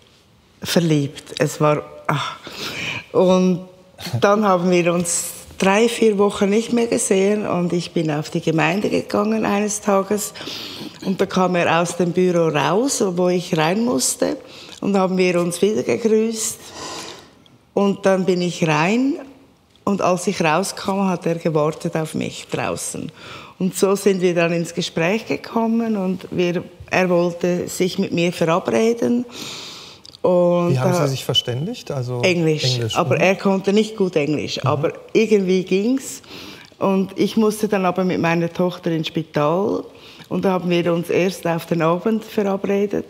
verliebt. Es war... Ach. Und dann haben wir uns drei, vier Wochen nicht mehr gesehen und ich bin auf die Gemeinde gegangen eines Tages und da kam er aus dem Büro raus, wo ich rein musste, und haben wir uns wieder gegrüßt. Und dann bin ich rein und als ich rauskam, hat er gewartet auf mich draußen. Und so sind wir dann ins Gespräch gekommen und wir, er wollte sich mit mir verabreden. Und wie haben Sie sich verständigt? Also Englisch, Englisch, aber mhm. er konnte nicht gut Englisch, mhm. aber irgendwie ging's. Und ich musste dann aber mit meiner Tochter ins Spital und da haben wir uns erst auf den Abend verabredet.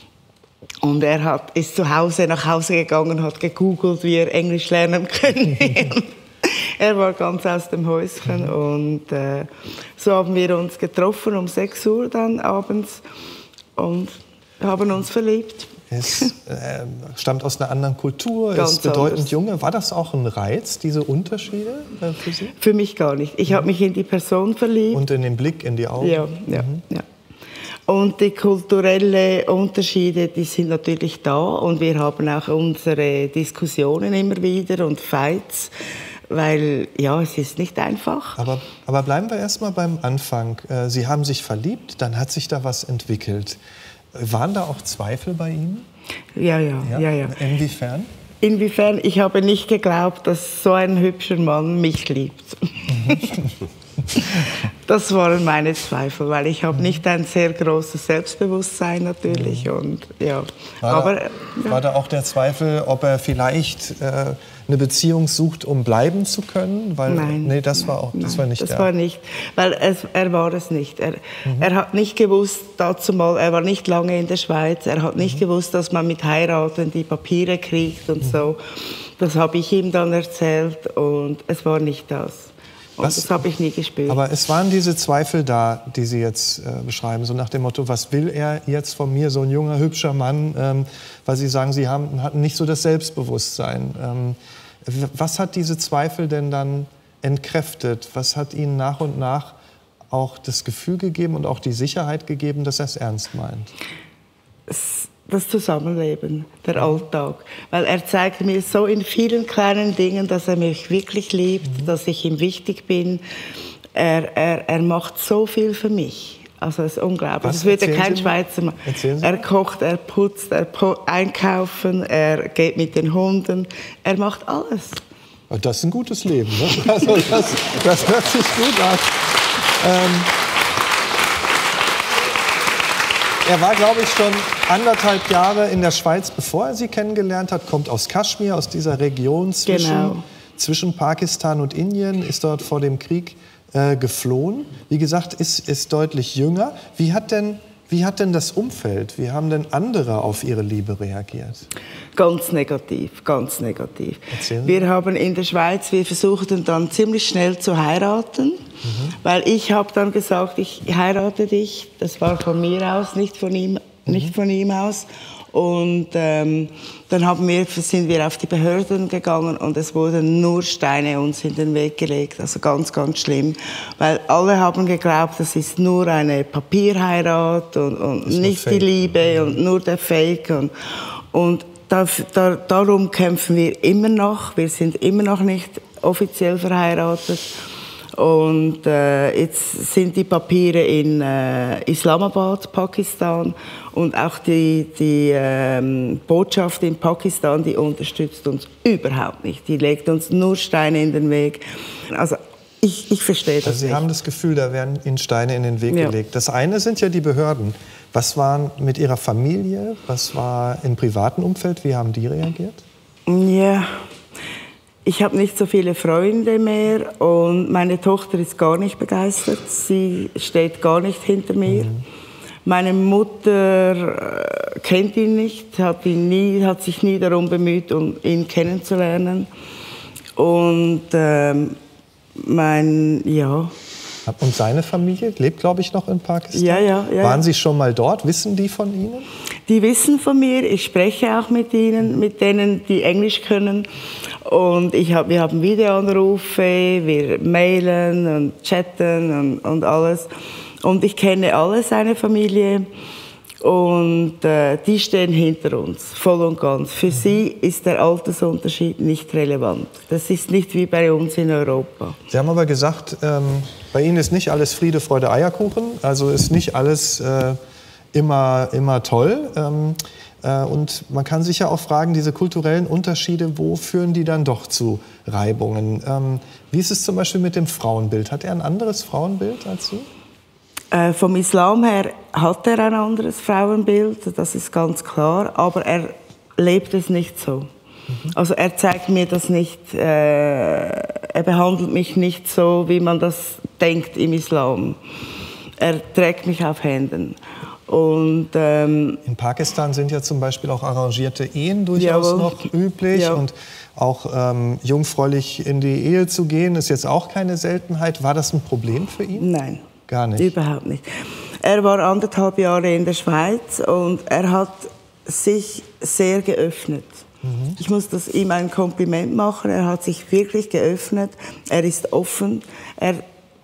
Und er hat, ist zu Hause, nach Hause gegangen und hat gegoogelt, wie er Englisch lernen könnte. Er war ganz aus dem Häuschen. Mhm. Und äh, so haben wir uns getroffen um sechs Uhr dann abends und haben uns verliebt. Es äh, stammt aus einer anderen Kultur, Ganz ist bedeutend anders. Junge. War das auch ein Reiz, diese Unterschiede äh, für Sie? Für mich gar nicht. Ich mhm. habe mich in die Person verliebt. Und in den Blick, in die Augen? Ja, ja, mhm. ja. Und die kulturellen Unterschiede, die sind natürlich da. Und wir haben auch unsere Diskussionen immer wieder und Fights. Weil, ja, es ist nicht einfach. Aber, aber bleiben wir erst mal beim Anfang. Sie haben sich verliebt, dann hat sich da was entwickelt. Waren da auch Zweifel bei Ihnen? Ja, ja, ja, ja. ja. Inwiefern? Inwiefern? Ich habe nicht geglaubt, dass so ein hübscher Mann mich liebt. Das waren meine Zweifel, weil ich habe nicht ein sehr großes Selbstbewusstsein natürlich. Und, ja. War, Aber, da, ja. war da auch der Zweifel, ob er vielleicht äh, eine Beziehung sucht, um bleiben zu können? Weil, nein. Nee, das nein, war auch das nein, war nicht das der. war nicht, weil es, er war es nicht. Er, mhm. er hat nicht gewusst, dazu mal, er war nicht lange in der Schweiz, er hat nicht mhm. gewusst, dass man mit Heiraten die Papiere kriegt und mhm. so. Das habe ich ihm dann erzählt und es war nicht das. Und was, das habe ich nie gespürt. Aber es waren diese Zweifel da, die Sie jetzt äh, beschreiben, so nach dem Motto, was will er jetzt von mir, so ein junger, hübscher Mann, ähm, weil Sie sagen, Sie haben, hatten nicht so das Selbstbewusstsein. Ähm, was hat diese Zweifel denn dann entkräftet? Was hat Ihnen nach und nach auch das Gefühl gegeben und auch die Sicherheit gegeben, dass er es ernst meint? Das Zusammenleben, der Alltag. Weil er zeigt mir so in vielen kleinen Dingen, dass er mich wirklich liebt, mhm. dass ich ihm wichtig bin. Er, er, er macht so viel für mich. Also es ist unglaublich. Was das würde kein Sie Schweizer machen. Er kocht, er putzt, er pu- einkaufen, er geht mit den Hunden. Er macht alles. Das ist ein gutes Leben. Ne? Also das, das hört sich gut an. Ähm, Er war, glaube ich, schon anderthalb Jahre in der Schweiz, bevor er Sie kennengelernt hat, kommt aus Kaschmir, aus dieser Region zwischen, genau. zwischen Pakistan und Indien, ist dort vor dem Krieg äh, geflohen. Wie gesagt, ist, ist deutlich jünger. Wie hat denn, Wie hat denn das Umfeld, wie haben denn andere auf Ihre Liebe reagiert? Ganz negativ, ganz negativ. Erzählen Sie. Wir haben in der Schweiz, wir versuchten dann ziemlich schnell zu heiraten, mhm. weil ich habe dann gesagt, ich heirate dich. Das war von mir aus, nicht von ihm, mhm. nicht von ihm aus. Und ähm, dann haben wir, sind wir auf die Behörden gegangen und es wurden nur Steine uns in den Weg gelegt. Also ganz, ganz schlimm. Weil alle haben geglaubt, das ist nur eine Papierheirat und, und nicht die Liebe und nur der Fake. Und, und da, da, darum kämpfen wir immer noch. Wir sind immer noch nicht offiziell verheiratet. Und äh, jetzt sind die Papiere in äh, Islamabad, Pakistan. Und auch die, die ähm, Botschaft in Pakistan, die unterstützt uns überhaupt nicht. Die legt uns nur Steine in den Weg. Also ich, ich verstehe das also Sie nicht. haben das Gefühl, da werden Ihnen Steine in den Weg ja. gelegt. Das eine sind ja die Behörden. Was war mit Ihrer Familie? Was war im privaten Umfeld? Wie haben die reagiert? Ja, ich habe nicht so viele Freunde mehr und meine Tochter ist gar nicht begeistert. Sie steht gar nicht hinter mir. Mhm. Meine Mutter kennt ihn nicht, hat, ihn nie, hat sich nie darum bemüht, um ihn kennenzulernen. Und ähm, mein, ja. Und seine Familie lebt, glaube ich, noch in Pakistan? Ja, ja, ja. Waren Sie schon mal dort? Wissen die von Ihnen? Die wissen von mir. Ich spreche auch mit ihnen, mit denen, die Englisch können. Und ich hab, wir haben Videoanrufe, wir mailen und chatten und, und alles. Und ich kenne alle seine Familie. Und äh, die stehen hinter uns, voll und ganz. Für mhm. sie ist der Altersunterschied nicht relevant. Das ist nicht wie bei uns in Europa. Sie haben aber gesagt, ähm, bei Ihnen ist nicht alles Friede, Freude, Eierkuchen. Also ist nicht alles äh, immer, immer toll. Ähm, äh, und man kann sich ja auch fragen, diese kulturellen Unterschiede, wo führen die dann doch zu Reibungen? Ähm, wie ist es zum Beispiel mit dem Frauenbild? Hat er ein anderes Frauenbild als Sie? Äh, vom Islam her hat er ein anderes Frauenbild, das ist ganz klar, aber er lebt es nicht so. Mhm. Also er zeigt mir das nicht, äh, er behandelt mich nicht so, wie man das denkt im Islam. Er trägt mich auf Händen. Und, ähm, in Pakistan sind ja zum Beispiel auch arrangierte Ehen durchaus jawohl. noch üblich. Ja. Und auch ähm, jungfräulich in die Ehe zu gehen, ist jetzt auch keine Seltenheit. War das ein Problem für ihn? Nein. Gar nicht? Überhaupt nicht. Er war anderthalb Jahre in der Schweiz und er hat sich sehr geöffnet. Mhm. Ich muss das ihm ein Kompliment machen. Er hat sich wirklich geöffnet. Er ist offen. Er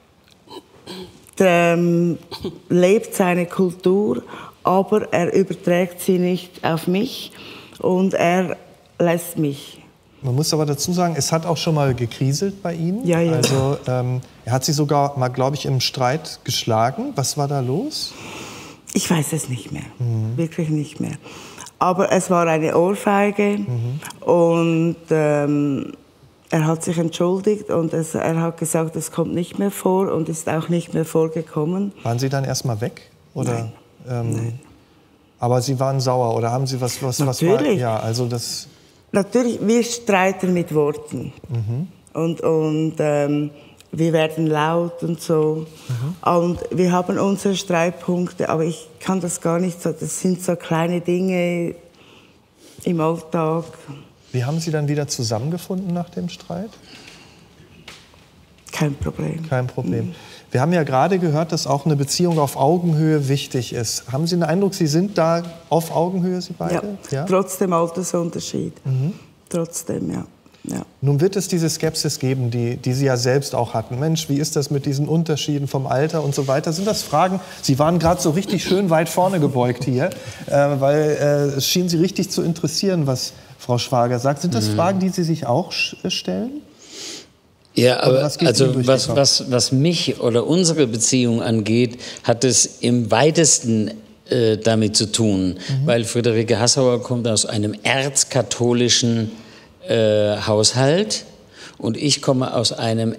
ähm, lebt seine Kultur, aber er überträgt sie nicht auf mich und er lässt mich. Man muss aber dazu sagen, es hat auch schon mal gekriselt bei Ihnen. Ja, ja. Also ähm, er hat Sie sogar mal, glaube ich, im Streit geschlagen. Was war da los? Ich weiß es nicht mehr, mhm. wirklich nicht mehr. Aber es war eine Ohrfeige mhm. und ähm, er hat sich entschuldigt und es, er hat gesagt, es kommt nicht mehr vor und ist auch nicht mehr vorgekommen. Waren Sie dann erst mal weg? Oder, Nein. Ähm, Nein. Aber Sie waren sauer oder haben Sie was, was, was war? Ja, also das. Natürlich, wir streiten mit Worten mhm. und, und ähm, wir werden laut und so. Mhm. Und wir haben unsere Streitpunkte, aber ich kann das gar nicht so. Das sind so kleine Dinge im Alltag. Wie haben Sie dann wieder zusammengefunden nach dem Streit? Kein Problem. Kein Problem. Mhm. Wir haben ja gerade gehört, dass auch eine Beziehung auf Augenhöhe wichtig ist. Haben Sie den Eindruck, Sie sind da auf Augenhöhe, Sie beide? Ja, ja? Trotz dem Altersunterschied. Mhm. Trotzdem, ja. ja. Nun wird es diese Skepsis geben, die, die Sie ja selbst auch hatten. Mensch, wie ist das mit diesen Unterschieden vom Alter und so weiter? Sind das Fragen? Sie waren gerade so richtig schön weit vorne gebeugt hier, äh, weil äh, es schien Sie richtig zu interessieren, was Frau Schwager sagt. Sind das mhm. Fragen, die Sie sich auch stellen? Ja, aber also was, was, was mich oder unsere Beziehung angeht, hat es im weitesten äh, damit zu tun, mhm. weil Friederike Hassauer kommt aus einem erzkatholischen äh, Haushalt und ich komme aus einem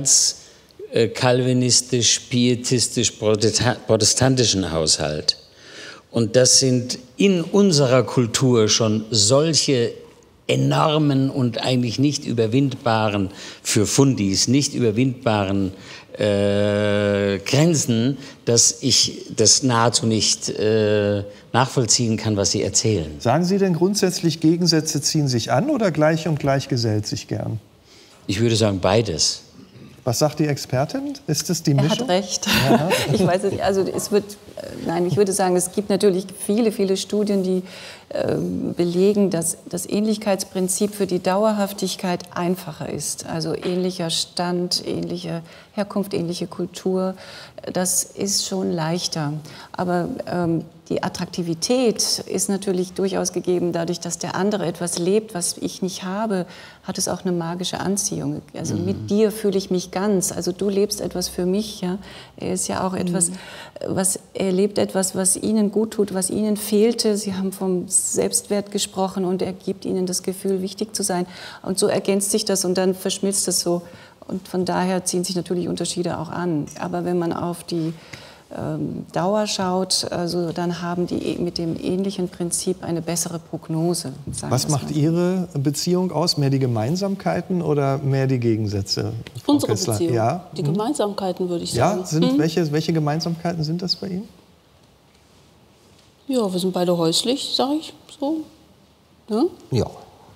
erzkalvinistisch-pietistisch-protestantischen Haushalt. Und das sind in unserer Kultur schon solche enormen und eigentlich nicht überwindbaren, für Fundis, nicht überwindbaren äh, Grenzen, dass ich das nahezu nicht äh, nachvollziehen kann, was Sie erzählen. Sagen Sie denn grundsätzlich, Gegensätze ziehen sich an oder gleich und gleich gesellt sich gern? Ich würde sagen, beides. Was sagt die Expertin? Ist es die Er Mischung? hat recht. Ja. Ich weiß es nicht. Also es wird, nein, ich würde sagen, es gibt natürlich viele, viele Studien, die äh, belegen, dass das Ähnlichkeitsprinzip für die Dauerhaftigkeit einfacher ist. Also ähnlicher Stand, ähnliche Herkunft, ähnliche Kultur, das ist schon leichter. Aber ähm, die Attraktivität ist natürlich durchaus gegeben, dadurch, dass der andere etwas lebt, was ich nicht habe, hat es auch eine magische Anziehung. Also mhm. mit dir fühle ich mich ganz. Also du lebst etwas für mich. Ja? Er ist ja auch etwas, mhm. was er lebt etwas, was ihnen gut tut, was ihnen fehlte. Sie haben vom Selbstwert gesprochen und er gibt ihnen das Gefühl, wichtig zu sein. Und so ergänzt sich das und dann verschmilzt das so. Und von daher ziehen sich natürlich Unterschiede auch an. Aber wenn man auf die ähm, Dauer schaut, also dann haben die mit dem ähnlichen Prinzip eine bessere Prognose. Was macht so. Ihre Beziehung aus? Mehr die Gemeinsamkeiten oder mehr die Gegensätze? Unsere Beziehung? Ja. Die Gemeinsamkeiten, würde ich sagen. Ja, sind, hm? welche, welche Gemeinsamkeiten sind das bei Ihnen? Ja, wir sind beide häuslich, sage ich so. Ja. Ja.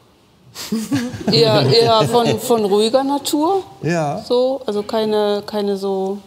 eher eher von, von ruhiger Natur. Ja. So, also keine, keine so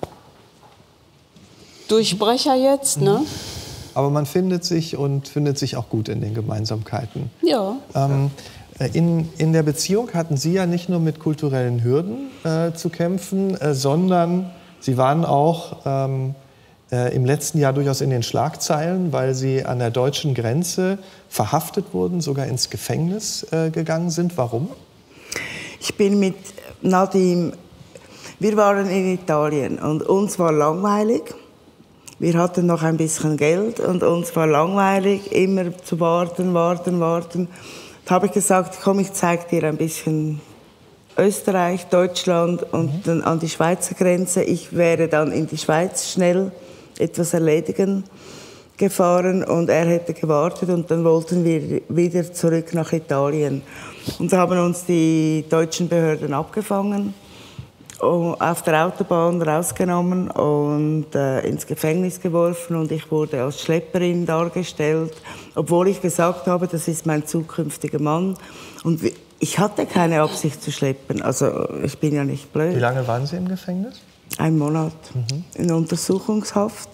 Durchbrecher jetzt, ne? Aber man findet sich und findet sich auch gut in den Gemeinsamkeiten. Ja. Ähm, in, in der Beziehung hatten Sie ja nicht nur mit kulturellen Hürden äh, zu kämpfen, äh, sondern Sie waren auch ähm, äh, im letzten Jahr durchaus in den Schlagzeilen, weil Sie an der deutschen Grenze verhaftet wurden, sogar ins Gefängnis äh, gegangen sind. Warum? Ich bin mit Nadim, wir waren in Italien und uns war langweilig. Wir hatten noch ein bisschen Geld und uns war langweilig, immer zu warten, warten, warten. Da habe ich gesagt, komm, ich zeige dir ein bisschen Österreich, Deutschland und mhm. dann an die Schweizer Grenze. Ich wäre dann in die Schweiz schnell etwas erledigen gefahren und er hätte gewartet und dann wollten wir wieder zurück nach Italien. Und da haben uns die deutschen Behörden abgefangen, auf der Autobahn rausgenommen und äh, ins Gefängnis geworfen und ich wurde als Schlepperin dargestellt, obwohl ich gesagt habe, das ist mein zukünftiger Mann. Und ich hatte keine Absicht zu schleppen, also ich bin ja nicht blöd. Wie lange waren Sie im Gefängnis? Ein Monat mhm. in Untersuchungshaft.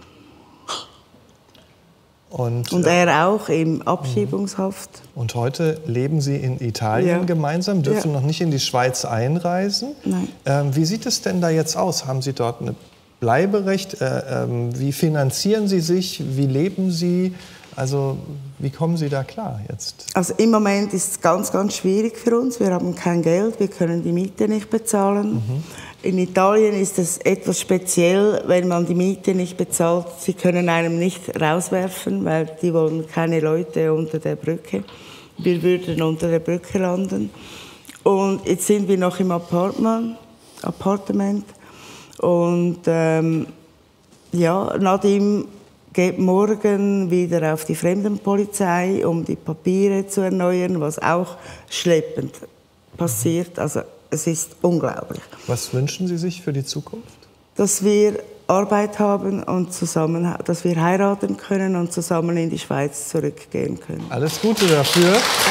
Und, und er auch in Abschiebungshaft. Und heute leben Sie in Italien ja. gemeinsam, dürfen ja. noch nicht in die Schweiz einreisen. Nein. Ähm, wie sieht es denn da jetzt aus? Haben Sie dort ein Bleiberecht? Äh, ähm, wie finanzieren Sie sich? Wie leben Sie? Also wie kommen Sie da klar jetzt? Also im Moment ist es ganz, ganz schwierig für uns. Wir haben kein Geld, wir können die Miete nicht bezahlen. Mhm. In Italien ist es etwas speziell, wenn man die Miete nicht bezahlt. Sie können einem nicht rauswerfen, weil die wollen keine Leute unter der Brücke. Wir würden unter der Brücke landen. Und jetzt sind wir noch im Apartment. Appartement. Und ähm, ja, Nadim geht morgen wieder auf die Fremdenpolizei, um die Papiere zu erneuern, was auch schleppend passiert. Also es ist unglaublich. Was wünschen Sie sich für die Zukunft? Dass wir Arbeit haben und zusammen, dass wir heiraten können und zusammen in die Schweiz zurückgehen können. Alles Gute dafür.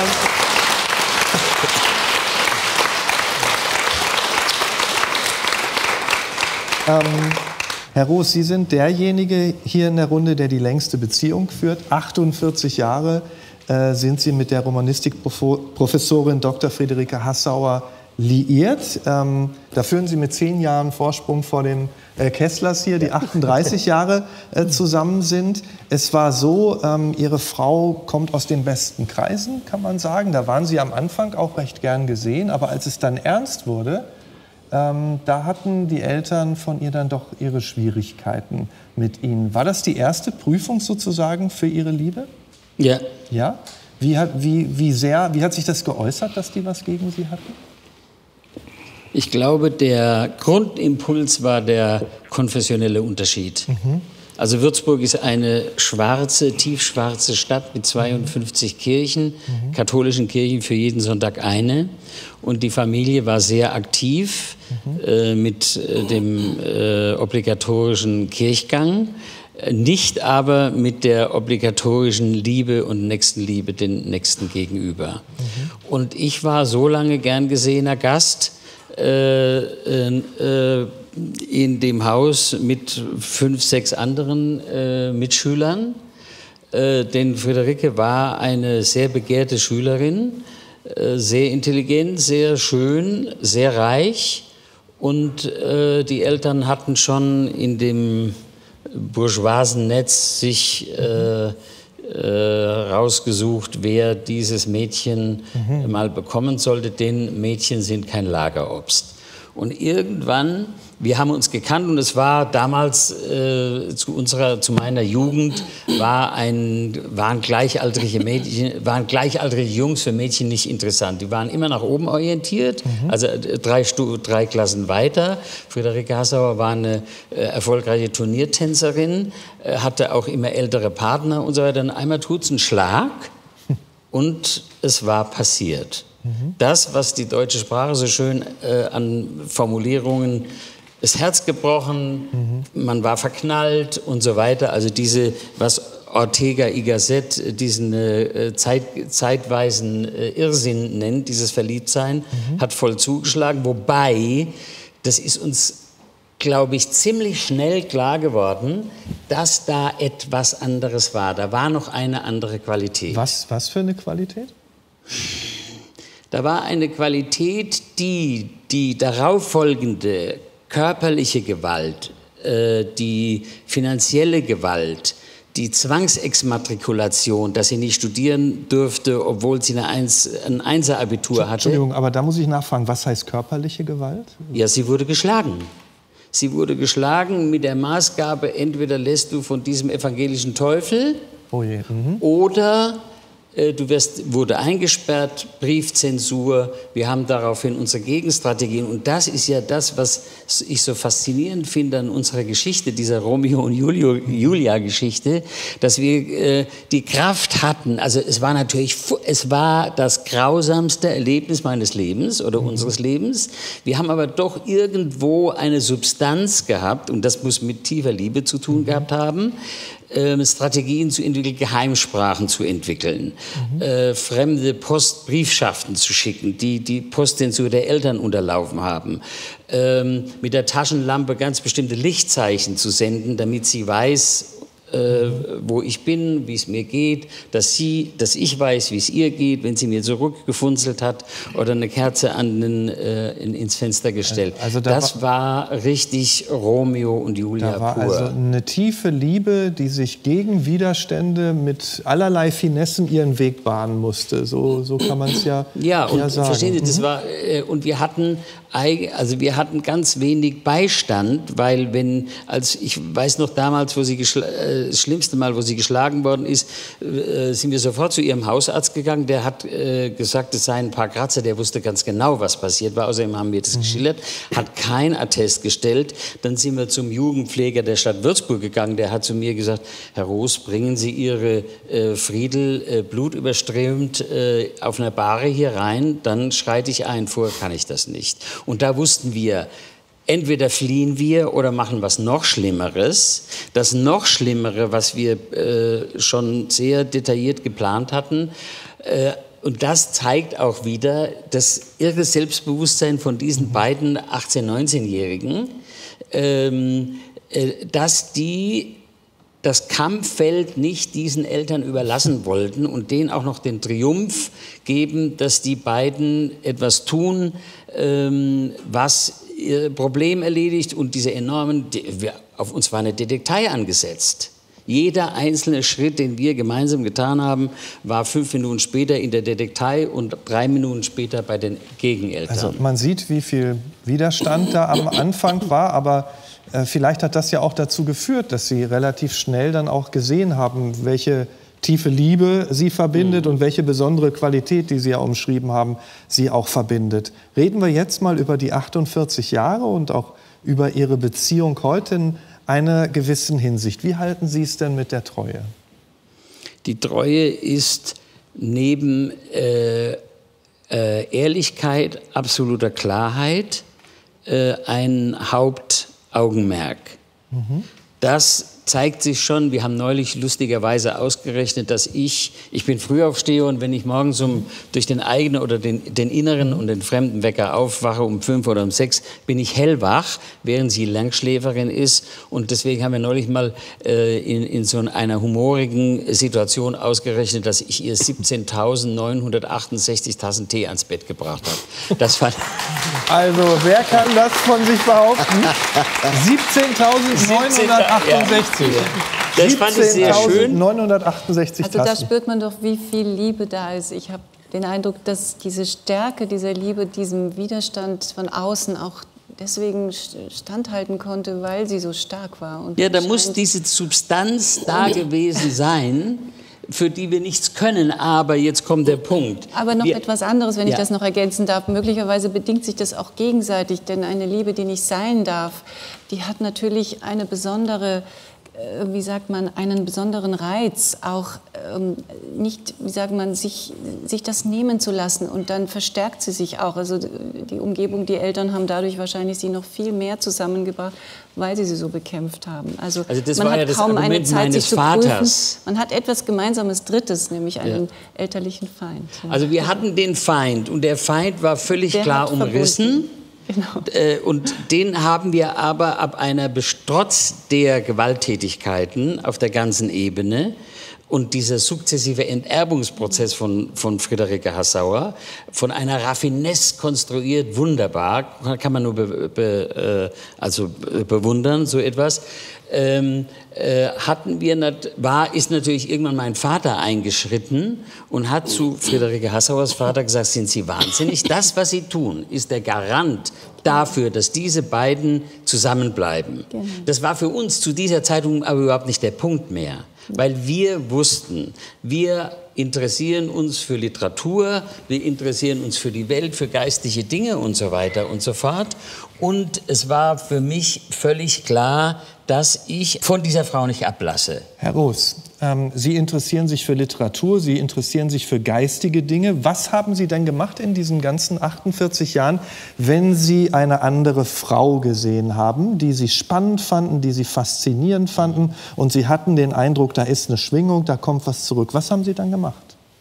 Danke. ähm, Herr Roos, Sie sind derjenige hier in der Runde, der die längste Beziehung führt. achtundvierzig Jahre äh, sind Sie mit der Romanistikprofessorin Doktor Friederike Hassauer liiert. Ähm, da führen Sie mit zehn Jahren Vorsprung vor den äh, Kesslers hier, die achtunddreißig Jahre äh, zusammen sind. Es war so, ähm, Ihre Frau kommt aus den besten Kreisen, kann man sagen. Da waren Sie am Anfang auch recht gern gesehen. Aber als es dann ernst wurde, ähm, da hatten die Eltern von ihr dann doch ihre Schwierigkeiten mit Ihnen. War das die erste Prüfung sozusagen für Ihre Liebe? Ja. Ja? Wie hat, wie, wie sehr, wie hat sich das geäußert, dass die was gegen Sie hatten? Ich glaube, der Grundimpuls war der konfessionelle Unterschied. Mhm. Also Würzburg ist eine schwarze, tiefschwarze Stadt mit zweiundfünfzig Kirchen, mhm. katholischen Kirchen, für jeden Sonntag eine. Und die Familie war sehr aktiv mhm. äh, mit äh, dem äh, obligatorischen Kirchgang, nicht aber mit der obligatorischen Liebe und Nächstenliebe den Nächsten gegenüber. Mhm. Und ich war so lange gern gesehener Gast äh, äh, in dem Haus mit fünf, sechs anderen äh, Mitschülern. Äh, denn Friederike war eine sehr begehrte Schülerin, äh, sehr intelligent, sehr schön, sehr reich. Und äh, die Eltern hatten schon in dem bourgeoisen Netz sich äh, äh, rausgesucht, wer dieses Mädchen mhm. mal bekommen sollte, denn Mädchen sind kein Lagerobst. Und irgendwann, wir haben uns gekannt und es war damals äh, zu unserer, zu meiner Jugend war ein, waren gleichaltrige Mädchen, waren gleichaltrige Jungs für Mädchen nicht interessant. Die waren immer nach oben orientiert, mhm. also drei, Stu drei Klassen weiter. Friederike Hassauer war eine äh, erfolgreiche Turniertänzerin, äh, hatte auch immer ältere Partner und so weiter. Und einmal tut's einen Schlag und es war passiert. Das, was die deutsche Sprache so schön äh, an Formulierungen, das Herz gebrochen, mhm. man war verknallt und so weiter. Also diese, was Ortega y Gasset diesen äh, Zeit, zeitweisen äh, Irrsinn nennt, dieses Verliebtsein, mhm. hat voll zugeschlagen. Wobei, das ist uns, glaube ich, ziemlich schnell klar geworden, dass da etwas anderes war. Da war noch eine andere Qualität. Was, was für eine Qualität? Da war eine Qualität, die die darauffolgende körperliche Gewalt, äh, die finanzielle Gewalt, die Zwangsexmatrikulation, dass sie nicht studieren dürfte, obwohl sie eine Eins, ein Einser-Abitur hatte. Entschuldigung, aber da muss ich nachfragen, was heißt körperliche Gewalt? Ja, sie wurde geschlagen. Sie wurde geschlagen mit der Maßgabe, entweder lässt du von diesem evangelischen Teufel oh je. Mhm. oder du wirst, wurde eingesperrt, Briefzensur. Wir haben daraufhin unsere Gegenstrategien. Und das ist ja das, was ich so faszinierend finde an unserer Geschichte, dieser Romeo und Julia-Geschichte, dass wir äh, die Kraft hatten. Also es war natürlich, es war das grausamste Erlebnis meines Lebens oder mhm. unseres Lebens. Wir haben aber doch irgendwo eine Substanz gehabt, und das muss mit tiefer Liebe zu tun mhm. gehabt haben, Strategien zu entwickeln, Geheimsprachen zu entwickeln, mhm. äh, fremde Postbriefschaften zu schicken, die die Postzensur der Eltern unterlaufen haben, ähm, mit der Taschenlampe ganz bestimmte Lichtzeichen zu senden, damit sie weiß, äh, wo ich bin, wie es mir geht, dass sie, dass ich weiß, wie es ihr geht, wenn sie mir zurückgefunzelt hat oder eine Kerze an den, äh, in, ins Fenster gestellt. Also da das war, war richtig Romeo und Julia da war pur. Also eine tiefe Liebe, die sich gegen Widerstände mit allerlei Finessen ihren Weg bahnen musste. So, so kann man es ja, ja, und ja sagen. Verstehen Sie, das mhm. war, äh, und wir hatten also wir hatten ganz wenig Beistand, weil wenn, als ich weiß noch damals, wo sie äh, das schlimmste Mal, wo sie geschlagen worden ist, äh, sind wir sofort zu ihrem Hausarzt gegangen. Der hat äh, gesagt, es seien ein paar Kratzer. Der wusste ganz genau, was passiert war. Außerdem haben wir das mhm. geschildert. Hat kein Attest gestellt. Dann sind wir zum Jugendpfleger der Stadt Würzburg gegangen. Der hat zu mir gesagt: Herr Roos, bringen Sie Ihre äh, Friedel äh, blutüberströmt äh, auf einer Bahre hier rein, dann schreite ich ein. Vorher kann ich das nicht. Und da wussten wir, entweder fliehen wir oder machen was noch Schlimmeres. Das noch Schlimmere, was wir äh, schon sehr detailliert geplant hatten, äh, und das zeigt auch wieder das irre Selbstbewusstsein von diesen beiden achtzehn-, neunzehnjährigen, ähm, äh, dass die das Kampffeld nicht diesen Eltern überlassen wollten und denen auch noch den Triumph geben, dass die beiden etwas tun, ähm, was ihr Problem erledigt. Und diese enormen, wir, auf uns war eine Detektei angesetzt. Jeder einzelne Schritt, den wir gemeinsam getan haben, war fünf Minuten später in der Detektei und drei Minuten später bei den Gegeneltern. Also man sieht, wie viel Widerstand da am Anfang war, aber äh, vielleicht hat das ja auch dazu geführt, dass Sie relativ schnell dann auch gesehen haben, welche tiefe Liebe Sie verbindet mhm. und welche besondere Qualität, die Sie ja umschrieben haben, Sie auch verbindet. Reden wir jetzt mal über die achtundvierzig Jahre und auch über Ihre Beziehung heute. einer gewissen Hinsicht. Wie halten Sie es denn mit der Treue? Die Treue ist neben äh, äh, Ehrlichkeit, absoluter Klarheit äh, ein Hauptaugenmerk. Mhm. Das zeigt sich schon, wir haben neulich lustigerweise ausgerechnet, dass ich, ich bin Frühaufsteher und wenn ich morgens um, durch den eigenen oder den, den inneren und den fremden Wecker aufwache um fünf oder um sechs, bin ich hellwach, während sie Langschläferin ist. Und deswegen haben wir neulich mal äh, in, in so einer humorigen Situation ausgerechnet, dass ich ihr siebzehntausendneunhundertachtundsechzig Tassen Tee ans Bett gebracht habe. Das fand also, wer kann das von sich behaupten? siebzehntausendneunhundertachtundsechzig. Das fand ich sehr schön. neunhundertachtundsechzig Also da spürt man doch, wie viel Liebe da ist. Ich habe den Eindruck, dass diese Stärke dieser Liebe diesem Widerstand von außen auch deswegen standhalten konnte, weil sie so stark war. Und ja, da muss diese Substanz da gewesen sein, für die wir nichts können. Aber jetzt kommt der Punkt. Aber noch wir, etwas anderes, wenn ja. ich das noch ergänzen darf. Möglicherweise bedingt sich das auch gegenseitig, denn eine Liebe, die nicht sein darf, die hat natürlich eine besondere, äh, wie sagt man, einen besonderen Reiz, auch ähm, nicht, wie sagt man, sich, sich das nehmen zu lassen. Und dann verstärkt sie sich auch. Also die Umgebung, die Eltern haben dadurch wahrscheinlich sie noch viel mehr zusammengebracht, weil sie sie so bekämpft haben. Also, also das man war hat ja das kaum Argument eine Zeit, meines sich zu Vaters. prüfen. Man hat etwas Gemeinsames Drittes, nämlich einen ja. elterlichen Feind. Also wir hatten den Feind und der Feind war völlig der klar umrissen. Genau. Und den haben wir aber ab einer, trotz der Gewalttätigkeiten auf der ganzen Ebene und dieser sukzessive Enterbungsprozess von, von Friederike Hassauer, von einer Raffinesse konstruiert, wunderbar, kann man nur be, be, also bewundern, so etwas. Ähm, äh, hatten wir nat- war, ist natürlich irgendwann mein Vater eingeschritten und hat zu Friederike Hassauers Vater gesagt, sind Sie wahnsinnig? Das, was Sie tun, ist der Garant dafür, dass diese beiden zusammenbleiben. Genau. Das war für uns zu dieser Zeitung aber überhaupt nicht der Punkt mehr, weil wir wussten, wir interessieren uns für Literatur, wir interessieren uns für die Welt, für geistige Dinge und so weiter und so fort. Und es war für mich völlig klar, dass ich von dieser Frau nicht ablasse. Herr Roos, ähm, Sie interessieren sich für Literatur, Sie interessieren sich für geistige Dinge. Was haben Sie denn gemacht in diesen ganzen achtundvierzig Jahren, wenn Sie eine andere Frau gesehen haben, die Sie spannend fanden, die Sie faszinierend fanden und Sie hatten den Eindruck, da ist eine Schwingung, da kommt was zurück. Was haben Sie dann gemacht?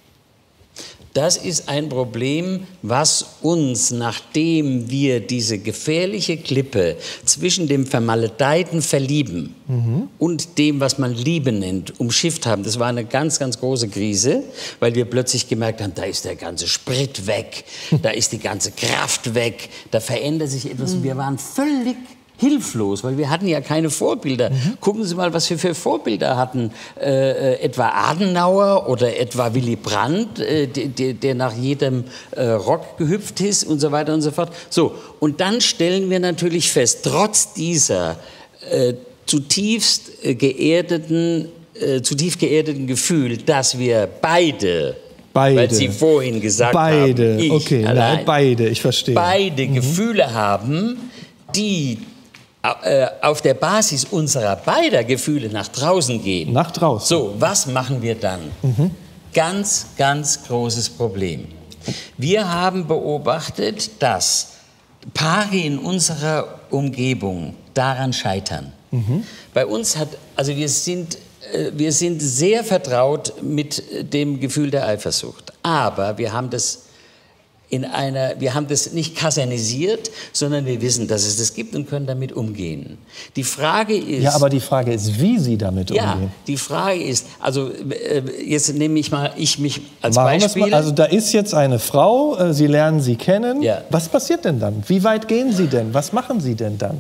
Das ist ein Problem, was uns, nachdem wir diese gefährliche Klippe zwischen dem vermaledeiten Verlieben mhm. und dem, was man Liebe nennt, umschifft haben. Das war eine ganz, ganz große Krise, weil wir plötzlich gemerkt haben, da ist der ganze Sprit weg, da ist die ganze Kraft weg, da verändert sich etwas. Mhm. Wir waren völlig hilflos, weil wir hatten ja keine Vorbilder. Mhm. Gucken Sie mal, was wir für Vorbilder hatten. Äh, etwa Adenauer oder etwa Willy Brandt, äh, der, der nach jedem äh, Rock gehüpft ist und so weiter und so fort. So, und dann stellen wir natürlich fest, trotz dieser äh, zutiefst äh, geerdeten, äh, zutiefst geerdeten Gefühl, dass wir beide Beide. Weil Sie vorhin gesagt beide. haben, ich okay, allein, nein, beide, ich verstehe. Beide mhm. Gefühle haben, die auf der Basis unserer beider Gefühle nach draußen gehen. Nach draußen. So, was machen wir dann? Mhm. Ganz, ganz großes Problem. Wir haben beobachtet, dass Paare in unserer Umgebung daran scheitern. Mhm. Bei uns hat, also wir sind, wir sind sehr vertraut mit dem Gefühl der Eifersucht. Aber wir haben das In einer, wir haben das nicht kasernisiert, sondern wir wissen, dass es das gibt und können damit umgehen. Die Frage ist... Ja, aber die Frage ist, wie Sie damit ja, umgehen. Ja, die Frage ist, also jetzt nehme ich mal ich mich als Warum Beispiel... Mal, also da ist jetzt eine Frau, Sie lernen sie kennen. Ja. Was passiert denn dann? Wie weit gehen Sie denn? Was machen Sie denn dann?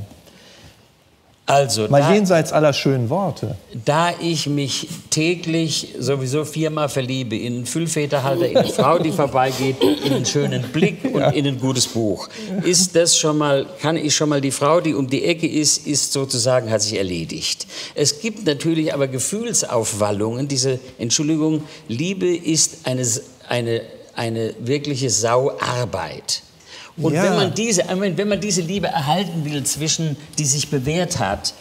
Also, mal da, jenseits aller schönen Worte. Da ich mich täglich sowieso viermal verliebe, in einen Füllfederhalter, in eine Frau, die vorbeigeht, in einen schönen Blick und ja. in ein gutes Buch, ist das schon mal, kann ich schon mal, die Frau, die um die Ecke ist, ist sozusagen, hat sich erledigt. Es gibt natürlich aber Gefühlsaufwallungen, diese, Entschuldigung, Liebe ist eine, eine, eine wirkliche Sauarbeit. Und ja. wenn man diese, wenn man diese Liebe erhalten will, zwischen, die sich bewährt hat,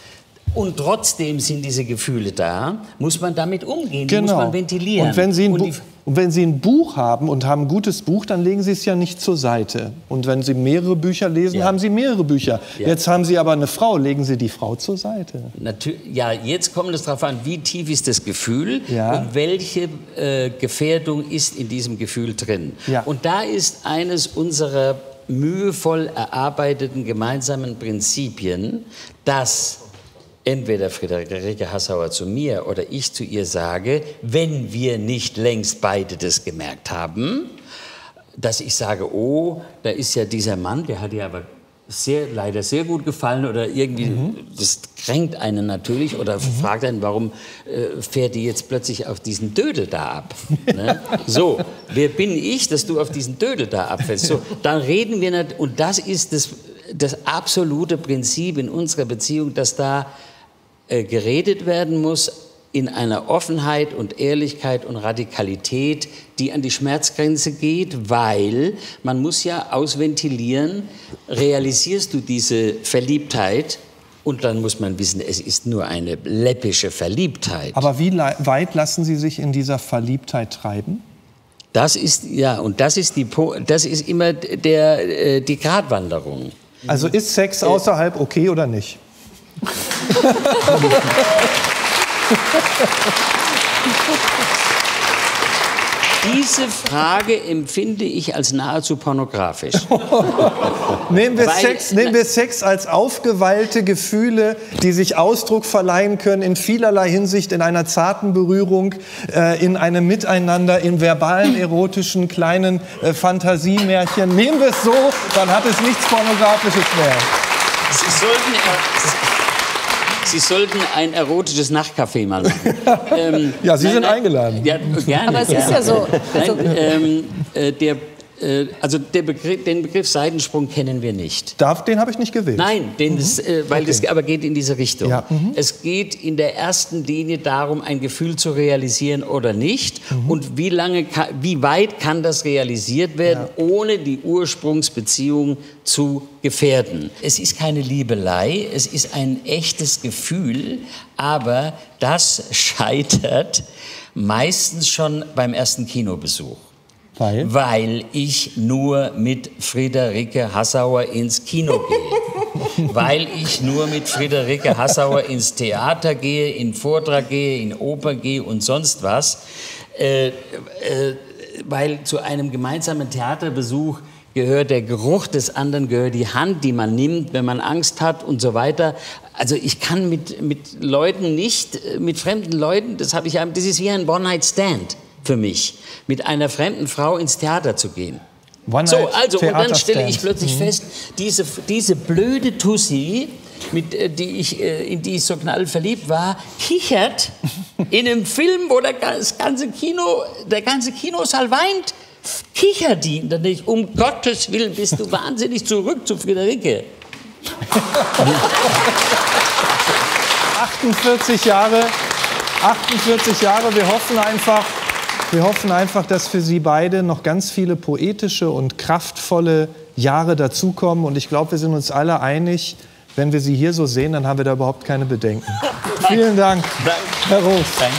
Und trotzdem sind diese Gefühle da, muss man damit umgehen, die Genau. muss man ventilieren. Und wenn, Sie ein Und Bu- die- und wenn Sie ein Buch haben und haben ein gutes Buch, dann legen Sie es ja nicht zur Seite. Und wenn Sie mehrere Bücher lesen, Ja. haben Sie mehrere Bücher. Ja. Jetzt haben Sie aber eine Frau, legen Sie die Frau zur Seite. Natür ja, jetzt kommt es darauf an, wie tief ist das Gefühl Ja. und welche äh, Gefährdung ist in diesem Gefühl drin. Ja. Und da ist eines unserer mühevoll erarbeiteten gemeinsamen Prinzipien, dass entweder Friederike Hassauer zu mir oder ich zu ihr sage, wenn wir nicht längst beide das gemerkt haben, dass ich sage, oh, da ist ja dieser Mann, der hat ja aber sehr, leider sehr gut gefallen oder irgendwie, mhm. das kränkt einen natürlich oder mhm. fragt einen, warum äh, fährt die jetzt plötzlich auf diesen Dödel da ab? Ne? So, wer bin ich, dass du auf diesen Dödel da abfällst? So, dann reden wir nicht, und das ist das, das absolute Prinzip in unserer Beziehung, dass da äh, geredet werden muss in einer Offenheit und Ehrlichkeit und Radikalität, die an die Schmerzgrenze geht, weil man muss ja ausventilieren, realisierst du diese Verliebtheit, und dann muss man wissen, es ist nur eine läppische Verliebtheit. Aber wie weit lassen Sie sich in dieser Verliebtheit treiben? Das ist, ja, und das ist, die, das ist immer der, die Gratwanderung. Also ist Sex außerhalb okay oder nicht? Diese Frage empfinde ich als nahezu pornografisch. Nehmen wir, Weil- Sex, nehmen wir Sex als aufgeweilte Gefühle, die sich Ausdruck verleihen können in vielerlei Hinsicht, in einer zarten Berührung, äh, in einem Miteinander, in verbalen, erotischen, kleinen äh, Fantasiemärchen. Nehmen wir es so, dann hat es nichts Pornografisches mehr. Sie sollten, Sie sollten ein erotisches Nachtcafé mal machen. ähm, Ja, Sie nein, sind nein, eingeladen. Ja, gerne. Aber es ist gerne. ja so. Also, Nein, ähm, äh, der, äh, also der Begriff, den Begriff Seitensprung kennen wir nicht. Darf, den habe ich nicht gewählt. Nein, den das, äh, weil Okay. das aber geht in diese Richtung. Ja, mhm. Es geht in der ersten Linie darum, ein Gefühl zu realisieren oder nicht. Mhm. Und wie lange, ka- wie weit kann das realisiert werden, Ja. ohne die Ursprungsbeziehung zu gefährden. Es ist keine Liebelei, es ist ein echtes Gefühl, aber das scheitert meistens schon beim ersten Kinobesuch. Weil? Weil ich nur mit Friederike Hassauer ins Kino gehe. Weil ich nur mit Friederike Hassauer ins Theater gehe, in Vortrag gehe, in Oper gehe und sonst was. Äh, äh, weil zu einem gemeinsamen Theaterbesuch gehört der Geruch des anderen, gehört die Hand, die man nimmt, wenn man Angst hat und so weiter. Also ich kann mit, mit Leuten nicht, mit fremden Leuten, das habe ich, das ist wie ein One-Night-Stand für mich, mit einer fremden Frau ins Theater zu gehen. One So, Night also, und dann stelle ich Theaterstand. plötzlich fest, diese, diese blöde Tussi, mit, äh, die ich, äh, in die ich so knallverliebt war, kichert in einem Film, wo der, das ganze Kino, der ganze Kinosaal weint, kichert die. Und dann denke ich, um Gottes Willen, bist du wahnsinnig, zurück zu Friederike. achtundvierzig Jahre, achtundvierzig Jahre. Wir hoffen einfach, wir hoffen einfach, dass für Sie beide noch ganz viele poetische und kraftvolle Jahre dazukommen. Und ich glaube, wir sind uns alle einig, wenn wir Sie hier so sehen, dann haben wir da überhaupt keine Bedenken. Vielen Dank, Herr Roos. Danke.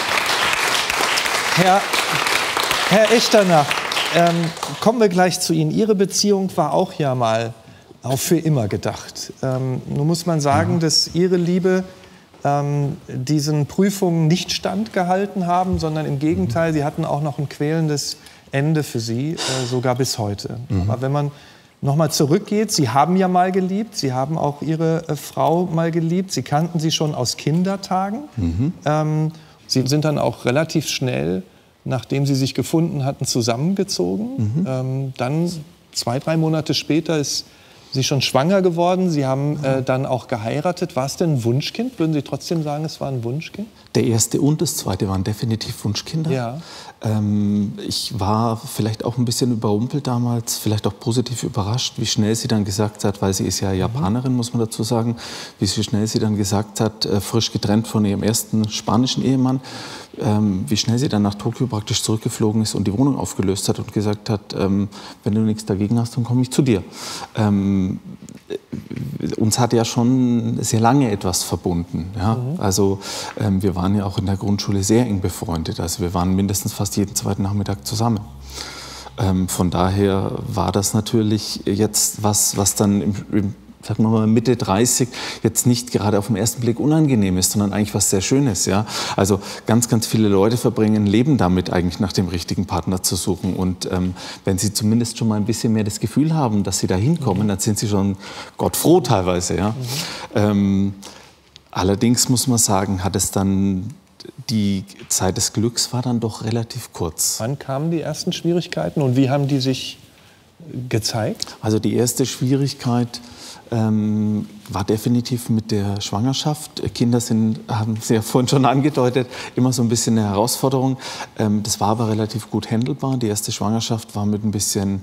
Herr, Herr Echternach, ähm, kommen wir gleich zu Ihnen. Ihre Beziehung war auch ja mal auf für immer gedacht. Ähm, nun muss man sagen, dass Ihre Liebe ähm, diesen Prüfungen nicht standgehalten haben, sondern im Gegenteil, sie hatten auch noch ein quälendes Ende für Sie, äh, sogar bis heute. Mhm. Aber wenn man noch mal zurückgeht, Sie haben ja mal geliebt, Sie haben auch Ihre äh, Frau mal geliebt, Sie kannten sie schon aus Kindertagen. Mhm. Ähm, Sie sind dann auch relativ schnell, nachdem Sie sich gefunden hatten, zusammengezogen. Mhm. Ähm, dann, zwei, drei Monate später, ist Sie schon schwanger geworden. Sie haben äh, dann auch geheiratet. War es denn ein Wunschkind? Würden Sie trotzdem sagen, es war ein Wunschkind? Der erste und das zweite waren definitiv Wunschkinder. Ja. Ähm, ich war vielleicht auch ein bisschen überrumpelt damals, vielleicht auch positiv überrascht, wie schnell sie dann gesagt hat, weil sie ist ja Japanerin, muss man dazu sagen, wie schnell sie dann gesagt hat, äh, frisch getrennt von ihrem ersten spanischen Ehemann, ähm, wie schnell sie dann nach Tokio praktisch zurückgeflogen ist und die Wohnung aufgelöst hat und gesagt hat, ähm, wenn du nichts dagegen hast, dann komme ich zu dir. Ähm, uns hat ja schon sehr lange etwas verbunden. Ja? Mhm. Also ähm, wir waren ja auch in der Grundschule sehr eng befreundet. Also wir waren mindestens fast jeden zweiten Nachmittag zusammen. Ähm, von daher war das natürlich jetzt was, was dann im, im sagen wir mal Mitte dreißig jetzt nicht gerade auf den ersten Blick unangenehm ist, sondern eigentlich was sehr Schönes. Ja? Also ganz, ganz viele Leute verbringen Leben damit, eigentlich nach dem richtigen Partner zu suchen. Und ähm, wenn sie zumindest schon mal ein bisschen mehr das Gefühl haben, dass sie da hinkommen, mhm. dann sind sie schon gottfroh teilweise. Ja? Mhm. Ähm, allerdings muss man sagen, hat es dann die Zeit des Glücks war dann doch relativ kurz. Wann kamen die ersten Schwierigkeiten und wie haben die sich gezeigt? Also die erste Schwierigkeit ähm, war definitiv mit der Schwangerschaft. Kinder sind, haben Sie ja vorhin schon angedeutet, immer so ein bisschen eine Herausforderung. Ähm, das war aber relativ gut handelbar. Die erste Schwangerschaft war mit ein bisschen,